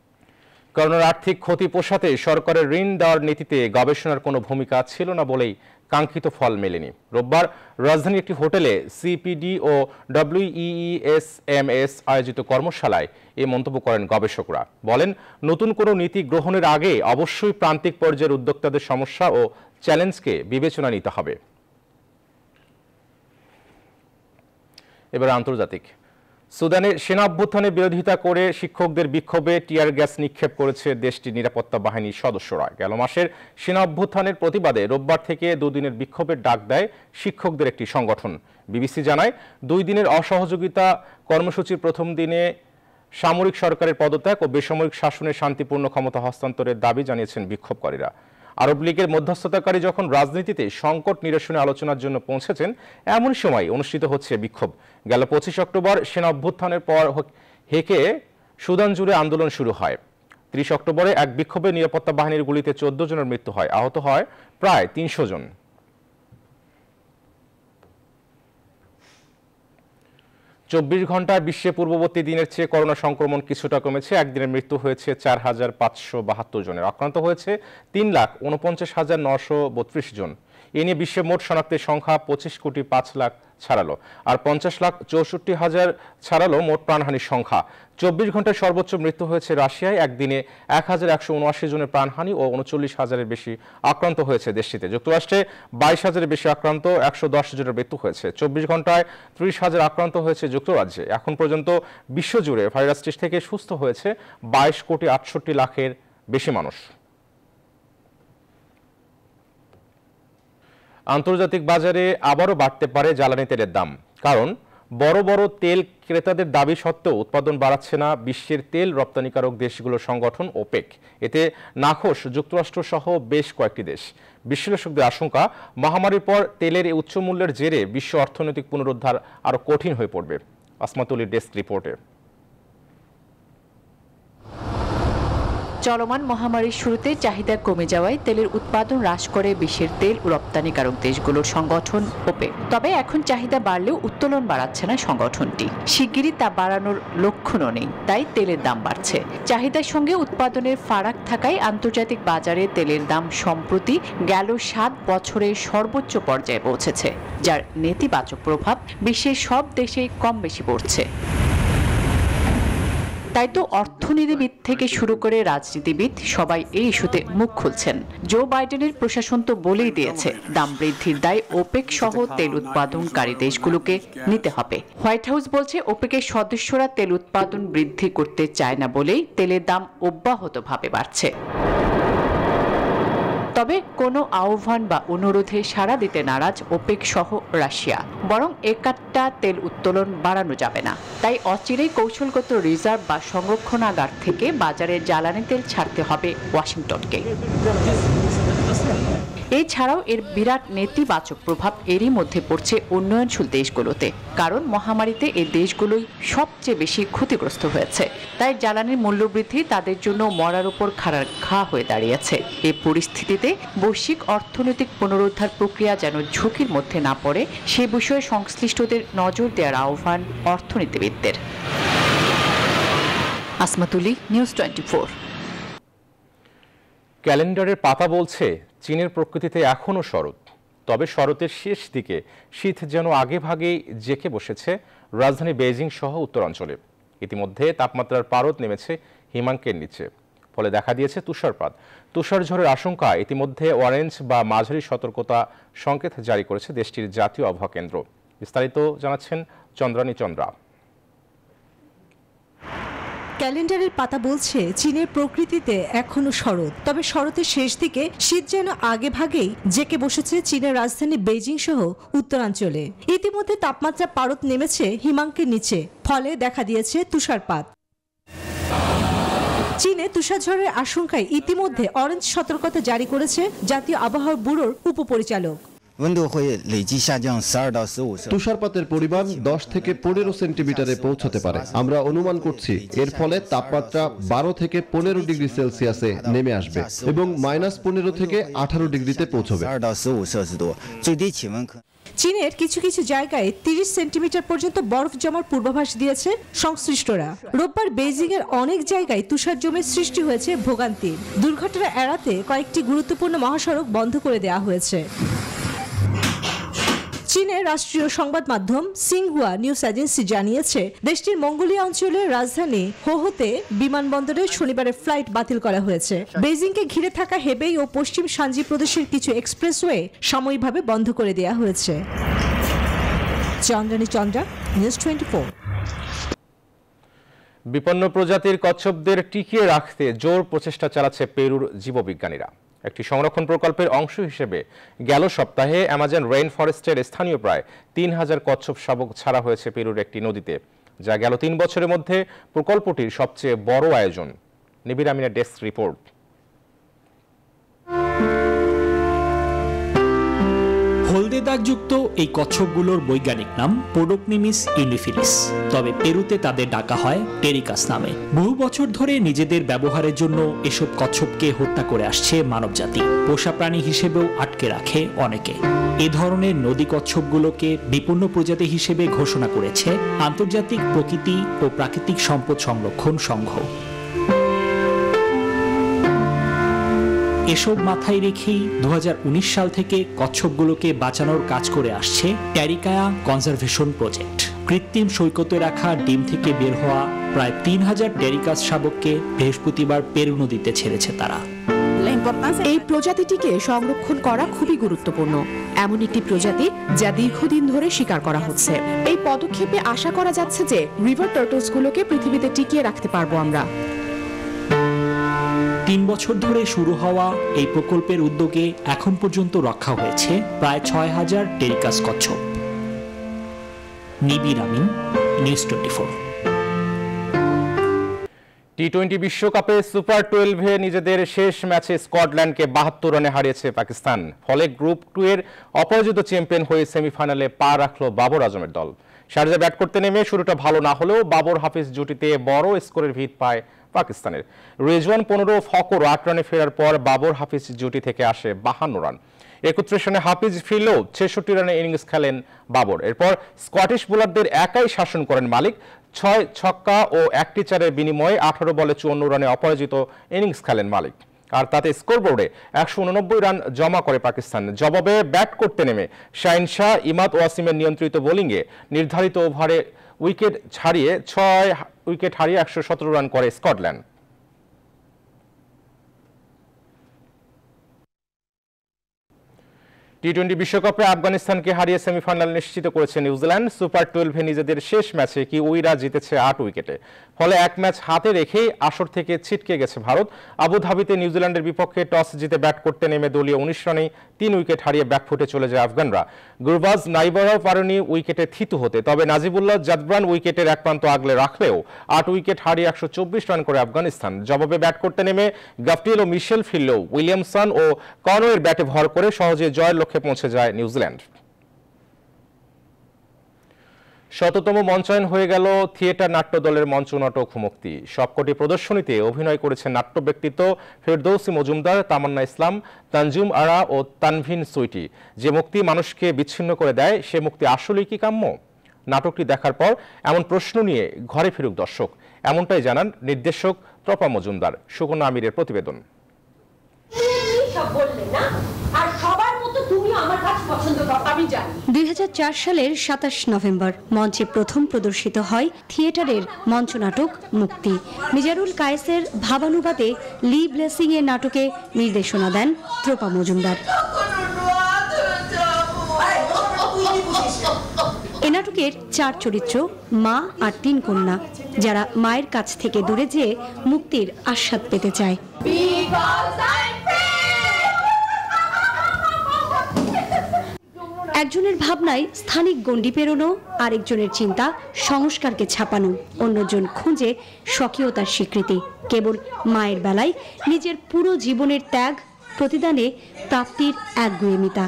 করোনার আর্থিক ক্ষতি পোষাতে সরকারের ঋণ দেওয়ার নীতিতে গবেষণার কোনো ভূমিকা ছিল না বলেই কাঙ্ক্ষিত ফল মেলেনি। রোববার রাজধানীর একটি হোটেলে সিপিডি ও ডব্লিউইএসএমএস আয়োজিত কর্মশালায় এ মন্তব্য করেন গবেষকরা। বলেন, নতুন কোনো নীতি গ্রহণের আগে অবশ্যই প্রান্তিক পর্যায়ের উদ্যোক্তাদের সমস্যা ও চ্যালেঞ্জকে বিবেচনা নিতে হবে। এবার আন্তর্জাতিক। সুদানে সেনা অভ্যুত্থানের বিরোধিতা করে শিক্ষকদের বিক্ষোভে টিয়ার গ্যাস নিক্ষেপ করেছে দেশটির নিরাপত্তা বাহিনীর সদস্যরা। গেল মাসের সেনা অভ্যুত্থানের প্রতিবাদে রোববার থেকে দুদিনের বিক্ষোভের ডাক দেয় শিক্ষকদের একটি সংগঠন। বিবিসি জানায়, দুই দিনের অসহযোগিতা কর্মসূচির প্রথম দিনে সামরিক সরকারের পদত্যাগ ও বেসামরিক শাসনের শান্তিপূর্ণ ক্ষমতা হস্তান্তরের দাবি জানিয়েছেন বিক্ষোভকারীরা। আরব লীগের মধ্যস্থতাকারী যখন রাজনীতিতে সংকট নিরসনে আলোচনার জন্য পৌঁছেছেন, এমন সময় অনুষ্ঠিত হচ্ছে বিক্ষোভ। গেল পঁচিশ অক্টোবর সেনা অভ্যুত্থানের পর হেকে সুদান জুড়ে আন্দোলন শুরু হয়। ত্রিশ অক্টোবরে এক বিক্ষোভে নিরাপত্তা বাহিনীর গুলিতে চোদ্দ জনের মৃত্যু হয়, আহত হয় প্রায় তিনশো জন। চব্বিশ ঘন্টায় বিশ্বে পূর্ববর্তী দিনের চেয়ে করোনা সংক্রমণ কিছুটা কমেছে। একদিনের মৃত্যু হয়েছে চার হাজার পাঁচশো বাহাত্তর জনের, আক্রান্ত হয়েছে তিন লাখ উনপঞ্চাশ হাজার নশো বত্রিশ জন। এ নিয়ে বিশ্বের মোট শনাক্তের সংখ্যা পঁচিশ কোটি পাঁচ লাখ ছাড়ালো, আর পঞ্চাশ লাখ চৌষট্টি হাজার ছাড়ালো মোট প্রাণহানির সংখ্যা। চব্বিশ ঘন্টায় সর্বোচ্চ মৃত্যু হয়েছে রাশিয়ায়, একদিনে এক হাজার একশো উনআশি জনের প্রাণহানি ও উনচল্লিশ হাজারের বেশি আক্রান্ত হয়েছে দেশটিতে। যুক্তরাষ্ট্রে বাইশ হাজারের বেশি আক্রান্ত, একশো দশ জনের মৃত্যু হয়েছে। চব্বিশ ঘন্টায় ত্রিশ হাজার আক্রান্ত হয়েছে যুক্তরাজ্যে। এখন পর্যন্ত বিশ্বজুড়ে ভাইরাসটি থেকে সুস্থ হয়েছে বাইশ কোটি আটষট্টি লাখের বেশি মানুষ। আন্তর্জাতিক বাজারে আবারও বাড়তে পারে জ্বালানি তেলের দাম, কারণ বড় বড় তেল ক্রেতাদের দাবি সত্ত্বেও উৎপাদন বাড়াচ্ছে না বিশ্বের তেল রপ্তানিকারক দেশগুলোর সংগঠন ওপেক। এতে নাখোশ যুক্তরাষ্ট্র সহ বেশ কয়েকটি দেশ। বিশ্লেষকদের আশঙ্কা, মহামারীর পর তেলের এই উচ্চ মূল্যের জেরে বিশ্ব অর্থনৈতিক পুনরুদ্ধার আরও কঠিন হয়ে পড়বে। আসমাতুলির ডেস্ক রিপোর্টে। চলমান মহামারীর শুরুতে চাহিদা কমে যাওয়ায় তেলের উৎপাদন হ্রাস করে বিশ্বের তেল রপ্তানিকারক দেশগুলোর সংগঠন ওপেক। তবে এখন চাহিদা বাড়লেও উত্তোলন বাড়াচ্ছে না সংগঠনটি। শিগগিরই তা বাড়ানোর লক্ষণও নেই, তাই তেলের দাম বাড়ছে। চাহিদার সঙ্গে উৎপাদনের ফারাক থাকায় আন্তর্জাতিক বাজারে তেলের দাম সম্প্রতি গেল সাত বছরে সর্বোচ্চ পর্যায়ে পৌঁছেছে, যার নেতিবাচক প্রভাব বিশ্বের সব দেশেই কম বেশি পড়ছে। তাই তো অর্থনীতিবিদ থেকে শুরু করে রাজনীতিবিদ সবাই এই ইস্যুতে মুখ খুলছেন। জো বাইডেনের প্রশাসন তো বলেই দিয়েছে দাম বৃদ্ধির দায় ওপেক সহ তেল উৎপাদনকারী দেশগুলোকে নিতে হবে। হোয়াইট হাউস বলছে ওপেকের সদস্যরা তেল উৎপাদন বৃদ্ধি করতে চায় না বলেই তেলের দাম অব্যাহতভাবে বাড়ছে। তবে কোনো আহ্বান বা অনুরোধে সাড়া দিতে নারাজ ওপেক সহ রাশিয়া, বরং একাট্টা তেল উত্তোলন বাড়ানো যাবে না। তাই অচিরেই কৌশলগত রিজার্ভ বা সংরক্ষণাগার থেকে বাজারে জ্বালানি তেল ছাড়তে হবে ওয়াশিংটনকে। এছাড়াও এর বিরাট নেতিবাচক প্রভাব এরই মধ্যে পড়ছে উন্নয়নশীল দেশগুলোতে, কারণ মহামারীতে এই দেশগুলোই সবচেয়ে বেশি ক্ষতিগ্রস্ত হয়েছে। তাই জ্বালানির মূল্যবৃদ্ধি তাদের জন্য মরার উপর খাড়ার ঘা হয়ে দাঁড়িয়েছে। এই পরিস্থিতিতে বৈশ্বিক অর্থনৈতিক পুনরুদ্ধার প্রক্রিয়া যেন ঝুঁকির মধ্যে না পড়ে সে বিষয়ে সংশ্লিষ্টদের নজর দেওয়ার আহ্বান অর্থনীতিবিদদের। Asmatuli, news twenty four. ক্যালেন্ডারের পাতা বলছে চীনের প্রকৃতিতে এখনও শরৎ, তবে শরতের শেষ দিকে শীত যেন আগে ভাগেই জেঁকে বসেছে রাজধানী বেইজিং সহ উত্তরাঞ্চলে। ইতিমধ্যে তাপমাত্রার পারদ নেমেছে হিমাঙ্কের নিচে, ফলে দেখা দিয়েছে তুষারপাত। তুষারঝড়ের আশঙ্কা ইতিমধ্যে অরেঞ্জ বা মাঝারি সতর্কতা সংকেত জারি করেছে দেশটির জাতীয় আবহাওয়া কেন্দ্র। বিস্তারিত জানাচ্ছেন চন্দ্রানী চন্দ্রা। ক্যালেন্ডারের পাতা বলছে চীনের প্রকৃতিতে এখনো শরৎ, তবে শরতের শেষ দিকে শীত যেন আগে ভাগেই জেঁকে বসেছে চীনের রাজধানী বেইজিং সহ উত্তরাঞ্চলে। ইতিমধ্যে তাপমাত্রা পারদ নেমেছে হিমাঙ্কের নিচে, ফলে দেখা দিয়েছে তুষারপাত। চীনে তুষারঝড়ের আশঙ্কায় ইতিমধ্যে অরেঞ্জ সতর্কতা জারি করেছে জাতীয় আবহাওয়া ব্যুরোর উপপরিচালক। তুষারপাতের পরিমাণ দশ থেকে পনেরো সেন্টিমিটারে পৌঁছতে পারে। আমরা অনুমান করছি এর ফলে তাপমাত্রা বারো থেকে পনেরো ডিগ্রি সেলসিয়াসে নেমে আসবে এবং মাইনাস পনেরো থেকে আঠারো ডিগ্রিতে পৌঁছবে। চীনের কিছু কিছু জায়গায় তিরিশ সেন্টিমিটার পর্যন্ত বরফ জমার পূর্বাভাস দিয়েছে সংশ্লিষ্টরা। রোববার বেইজিং এর অনেক জায়গায় তুষার জমে সৃষ্টি হয়েছে ভোগান্তির। দুর্ঘটনা এড়াতে কয়েকটি গুরুত্বপূর্ণ মহাসড়ক বন্ধ করে দেওয়া হয়েছে। চীনের রাষ্ট্রীয় সংবাদ মাধ্যম সিংহুয়া নিউজ এজেন্সি জানিয়েছে দেশটির মঙ্গোলিয়া অঞ্চলের রাজধানী হোহোতে বিমানবন্দরে শনিবারের ফ্লাইট বাতিল করা হয়েছে। বেইজিংকে ঘিরে থাকা হেবেই ও পশ্চিম শানজি প্রদেশের কিছু এক্সপ্রেসওয়ে সাময়িকভাবে বন্ধ করে দেওয়া হয়েছে। Chandrani Chandra, news twenty four. বিপন্ন প্রজাতির কচ্ছপদের টিকিয়ে রাখতে জোর প্রচেষ্টা চালাচ্ছে পেরুর জীববিজ্ঞানীরা। একটি সংরক্ষণ প্রকল্পের অংশ হিসেবে গেল সপ্তাহে অ্যামাজন রেইন ফরেস্টের স্থানীয় প্রায় তিন হাজার কচ্ছপ শাবক ছাড়া হয়েছে পেরুর একটি নদীতে, যা গেল তিন বছরের মধ্যে প্রকল্পটির সবচেয়ে বড় আয়োজন। নিবিড় আমিনের ডেস্ক রিপোর্ট। হলদে দাগযুক্ত এই কচ্ছপগুলোর বৈজ্ঞানিক নাম পোডোকনিমিস ইউনিফিলিস, তবে পেরুতে তাদের ডাকা হয় টেরিকাস নামে। বহু বছর ধরে নিজেদের ব্যবহারের জন্য এসব কচ্ছপকে হত্যা করে আসছে মানবজাতি। পোষা প্রাণী হিসেবেও আটকে রাখে অনেকে। এ ধরনের নদী কচ্ছপগুলোকে বিপন্ন প্রজাতি হিসেবে ঘোষণা করেছে আন্তর্জাতিক প্রকৃতি ও প্রাকৃতিক সম্পদ সংরক্ষণ সংঘ। এসব মাথায় রেখেই দু হাজার উনিশ সাল থেকে কচ্ছপগুলোকে বাঁচানোর কাজ করে আসছে টেরিকায়া কনজারভেশন প্রজেক্ট। কৃত্রিম সৈকতে রাখা ডিম থেকে বের হওয়া প্রায় তিন হাজার টেরিকাস শাবককে বৃহস্পতিবার পেরু নদীতে ছেড়েছে তারা। এই প্রজাতিটিকে সংরক্ষণ করা খুবই গুরুত্বপূর্ণ, এমন একটি প্রজাতি যা দীর্ঘদিন ধরে শিকার করা হচ্ছে। এই পদক্ষেপে আশা করা যাচ্ছে যে রিভার টার্টলসগুলোকে পৃথিবীতে টিকিয়ে রাখতে পারবো আমরা। তিন বছর ধরে শুরু হওয়া এই প্রকল্পের উদ্যোগে এখন পর্যন্ত রক্ষা হয়েছে প্রায় ছয় হাজার টেরিকাস কচ্ছপ। Nibir Amin, news twenty four. T twenty বিশ্বকাপে সুপার টুয়েলভে নিজেদের শেষ ম্যাচে স্কটল্যান্ডকে বাহাত্তর রানে হারিয়েছে পাকিস্তান। ফলে গ্রুপ টু এর অপরাজিত চ্যাম্পিয়ন হয়ে সেমিফাইনালে পা রাখল বাবর আজমের দল। শারজায় ব্যাট করতে নেমে শুরুটা ভালো না হলেও বাবর হাফিজ জুটিতে বড় স্কোরের ভিত পায় পাকিস্তানের। রেজওয়ান পনেরো, ফকর আট রানে ফেরার পর বাবর হাফিজ জুটি থেকে আসে বাহান্ন রান। একত্রিশ রানে হাফিজ ফিরলেও ছেষট্টি রানে ইনিংস খেলেন বাবর। এরপর স্কটিশ বোলারদের একাই শাসন করেন মালিক। ছয় ছক্কা ও একটি চারের বিনিময়ে আঠারো বলে চুয়ান্ন রানে অপরাজিত ইনিংস খেলেন মালিক। আর তাতে স্কোরবোর্ডে একশো উননব্বই রান জমা করে পাকিস্তান। জবাবে ব্যাট করতে নেমে শাহিন শাহ, ইমাদ ওয়াসিমের নিয়ন্ত্রিত বোলিংয়ে নির্ধারিত ওভারে উইকেট ছাড়িয়ে ছয় উইকেট হারিয়ে একশো সতেরো রান করে স্কটল্যান্ড। টি টোয়েন্টি বিশ্বকাপে আফগানিস্তানকে হারিয়ে সেমিফাইনাল নিশ্চিত করেছে নিউজিল্যান্ড। সুপার টুয়েলভে নিজেদের শেষ ম্যাচে কিউইরা জিতেছে আট উইকেটে। ফলে এক ম্যাচ হাতে রেখেই আসর থেকে ছিটকে গেছে ভারত। আবুধাবিতে নিউজিল্যান্ডের বিপক্ষে টস জিতে ব্যাট করতে নেমে দলীয় উনিশ রানেই তিন উইকেট হারিয়ে ব্যাকফুটে চলে যায় আফগানরা। গুরবাজ নাইবারাও পারেনি উইকেটে থিতু হতে, তবে নাজিবুল্লাহ জাদব্রান উইকেটের এক প্রান্ত আগলে রাখলেও আট উইকেট হারিয়ে একশো চব্বিশ রান করে আফগানিস্তান। জবাবে ব্যাট করতে নেমে গাফটিল ও মিশেল ফিরলেও উইলিয়ামসন ও কনওয়ের ব্যাটে ভর করে সহজে জয়ের লক্ষ্যে পৌঁছে যায় নিউজিল্যান্ড। শততম মঞ্চায়ন হয়ে গেল থিয়েটার নাট্য দলের মঞ্চনাটক মুক্তি। সবকটি প্রদর্শনীতে অভিনয় করেছেন নাট্য ব্যক্তিত্ব ফেরদৌসী মজুমদার, তামান্না ইসলাম, তানজুম আরা ও তানভিন সুইটি। যে মুক্তি মানুষকে বিচ্ছিন্ন করে দেয়, সে মুক্তি আসলেই কি কাম্য? নাটকটি দেখার পর এমন প্রশ্ন নিয়ে ঘরে ফিরুক দর্শক, এমনটাই জানান নির্দেশক ত্রপা মজুমদার। সুকন্যা আমিরের প্রতিবেদন। দুই হাজার চার সালের সাতাশ নভেম্বর মঞ্চে প্রথম প্রদর্শিত হয় থিয়েটারের মঞ্চনাটক মুক্তি। মিজারুল কায়েসের ভাবানুবাদে লি ব্লেসিং এর নাটকে নির্দেশনা দেন ত্রপা মজুমদার। এ নাটকের চার চরিত্র মা আর তিন কন্যা, যারা মায়ের কাছ থেকে দূরে যেয়ে মুক্তির আস্বাদ পেতে চায়। একজনের ভাবনায় স্থানিক গণ্ডি পেরোনো, আরেকজনের চিন্তা সংস্কারকে ছাপানো, অন্যজন খুঁজে স্বকীয়তার স্বীকৃতি। কেবল মায়ের বেলায় নিজের পুরো জীবনের ত্যাগ, প্রতিদানে প্রাপ্তির একগুঁয়েমিতা।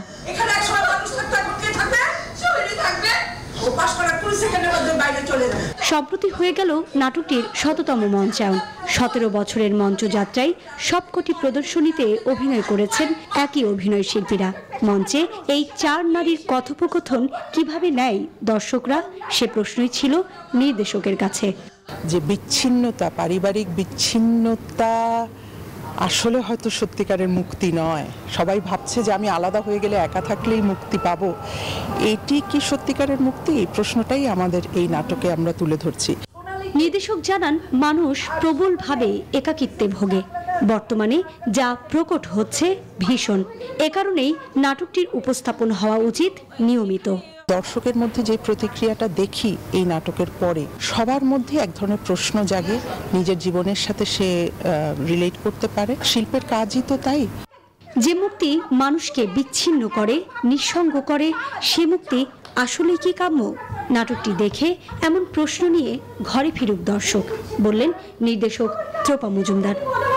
সম্প্রতি হয়ে গেল নাটকটির শততম মঞ্চায়ন। সতেরো বছরের মঞ্চযাত্রায় সবকটি প্রদর্শনীতে অভিনয় করেছেন একই অভিনয় শিল্পীরা। মঞ্চে এই চার নারীর কথোপকথন কিভাবে নেয় দর্শকরা, সে প্রশ্নই ছিল নির্দেশকের কাছে। যে বিচ্ছিন্নতা, পারিবারিক বিচ্ছিন্নতা আসলে হয়তো সত্যিকারের মুক্তি নয়। সবাই ভাবছে যে আমি আলাদা হয়ে গেলে একা থাকলেই মুক্তি পাবো। এটি কি সত্যিকারের মুক্তি? এই প্রশ্নটাই আমাদের এই নাটকে আমরা তুলে ধরছি। নির্দেশক জানান, মানুষ প্রবলভাবে একাকিত্বে ভোগে। বর্তমানে যা প্রকট হচ্ছে ভীষণ। এ কারণেই নাটকটির উপস্থাপন হওয়া উচিত নিয়মিত। দর্শকের মধ্যে যে প্রতিক্রিয়াটা দেখি এই নাটকের পরে, সবার মধ্যে এক ধরনের প্রশ্ন জাগে, নিজের জীবনের সাথে সে রিলেট করতে পারে। শিল্পের কাজই তো তাই। যে মুক্তি মানুষকে বিচ্ছিন্ন করে, নিঃসঙ্গ করে, সে মুক্তি আসলে কি কাম্য? নাটকটি দেখে এমন প্রশ্ন নিয়ে ঘরে ফিরুক দর্শক, বললেন নির্দেশক Trapa Majumdar.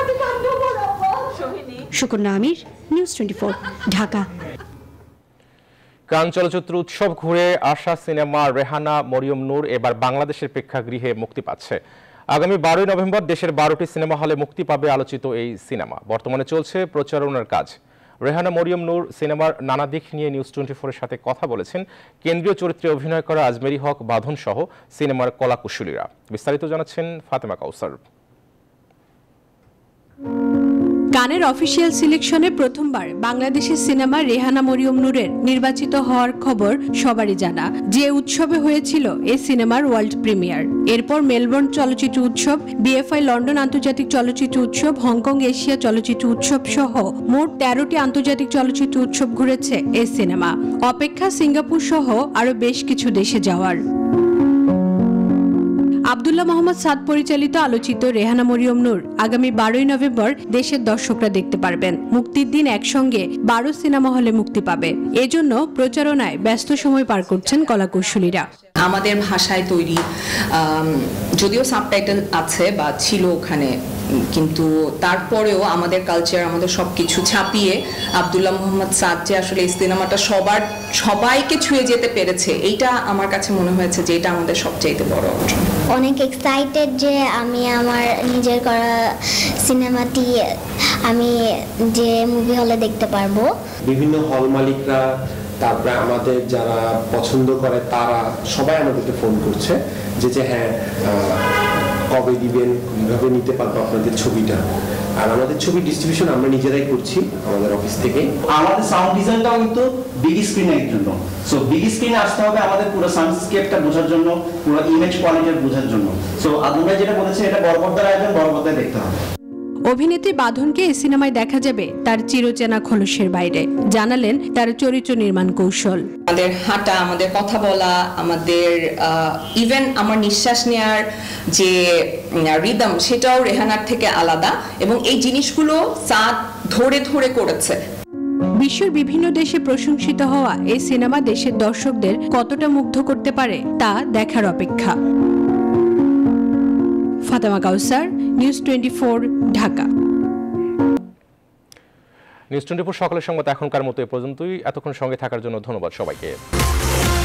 Sukanya Amir, news twenty four, Dhaka. Cannes চলচ্চিত্র উৎসব ঘুরে আসা সিনেমা রেহানা মরিয়ম নূর এবার বাংলাদেশের প্রেক্ষাগৃহে মুক্তি পাচ্ছে। আগামী বারোই নভেম্বর দেশের বারোটি সিনেমা হলে মুক্তি পাবে আলোচিত এই সিনেমা। বর্তমানে চলছে প্রচারণার কাজ। রেহানা মরিয়ম নূর সিনেমার নানা দিক নিয়ে নিউজ টোয়েন্টি ফোরের সাথে কথা বলেছেন কেন্দ্রীয় চরিত্রে অভিনয় করা আজমেরি হক বাঁধন সহ সিনেমার কলাকুশলীরা। বিস্তারিত জানাচ্ছেন ফাতেমা কাউসার। কানের অফিসিয়াল সিলেকশনে প্রথমবার বাংলাদেশের সিনেমা রেহানা মরিয়ম নূরের নির্বাচিত হওয়ার খবর সবারই জানা। যে উৎসবে হয়েছিল এই সিনেমার ওয়ার্ল্ড প্রিমিয়ার। এরপর মেলবোর্ন চলচ্চিত্র উৎসব, বিএফআই লন্ডন আন্তর্জাতিক চলচ্চিত্র উৎসব, হংকং এশিয়া চলচ্চিত্র উৎসব সহ মোট তেরোটি আন্তর্জাতিক চলচ্চিত্র উৎসব ঘুরেছে এই সিনেমা। অপেক্ষা সিঙ্গাপুর সহ আরো বেশ কিছু দেশে যাওয়ার। আব্দুল্লাহ মোহাম্মদ সাদ পরিচালিত আলোচিত রেহানা মরিয়ম নূর আগামী বারোই নভেম্বর দেশের দর্শকরা দেখতে পারবেন। মুক্তির দিন একসঙ্গে বারো সিনেমা হলে মুক্তি পাবে। এজন্য প্রচারণায় ব্যস্ত সময় পার করছেন কলাকুশলীরা। আমাদের ভাষায় তৈরি, যদিও সাবটাইটেল আছে বা ছিল ওখানে, কিন্তু তারপরেও আমাদের কালচার, আমাদের সবকিছু ছাপিয়ে আব্দুল্লাহ মোহাম্মদ সাদ যে আসলে এই সিনেমাটা সবার সবাইকে ছুঁয়ে যেতে পেরেছে, এইটা আমার কাছে মনে হয়েছে যে এটা আমাদের সবচাইতে বড় অর্জন। অনেক এক্সাইটেড যে আমি আমার নিজের করা সিনেমাটি আমি যে মুভি হলে দেখতে পারবো। বিভিন্ন হল মালিকরা, তারপরে আমাদের যারা পছন্দ করে তারা সবাই আমাদেরকে ফোন করছে যে যে হ্যাঁ কবে দিবেন, কিভাবে নিতে পারবো আপনাদের ছবিটা। আর আমাদের ছবি ডিস্ট্রিবিউশন আমরা নিজেরাই করছি আমাদের অফিস থেকে। আমাদের সাউন্ড ডিজাইনটাও কিন্তু বিগ স্ক্রিনের জন্য, সো বিগ স্ক্রিনে আসতে হবে আমাদের পুরো সাউন্ডস্কেপটা বোঝার জন্য, পুরো ইমেজ কোয়ালিটি বোঝার জন্য। সো আপনারা যেটা বলেছেন এটা বড় পর্দায় আসবেন, বড় পর্দায় দেখতে হবে। অভিনেত্রী বাঁধনকে এই সিনেমায় দেখা যাবে তার চিরচেনা খোলসের বাইরে। জানালেন তার চরিত্র নির্মাণ কৌশল। আমাদের হাঁটা, আমাদের কথা বলা, আমাদের ইভেন আমার নিঃশ্বাস নেওয়ার যে রিদম, সেটাও রেহানার থেকে আলাদা, এবং এই জিনিসগুলো সাদ ধরে ধরে করেছে। বিশ্বের বিভিন্ন দেশে প্রশংসিত হওয়া এই সিনেমা দেশের দর্শকদের কতটা মুগ্ধ করতে পারে তা দেখার অপেক্ষা। Fatema Kawsar, news twenty four, Dhaka. News twenty four সকালের সংবাদ এখনকার মতো এ পর্যন্তই। এতক্ষণ সঙ্গে থাকার জন্য ধন্যবাদ সবাইকে।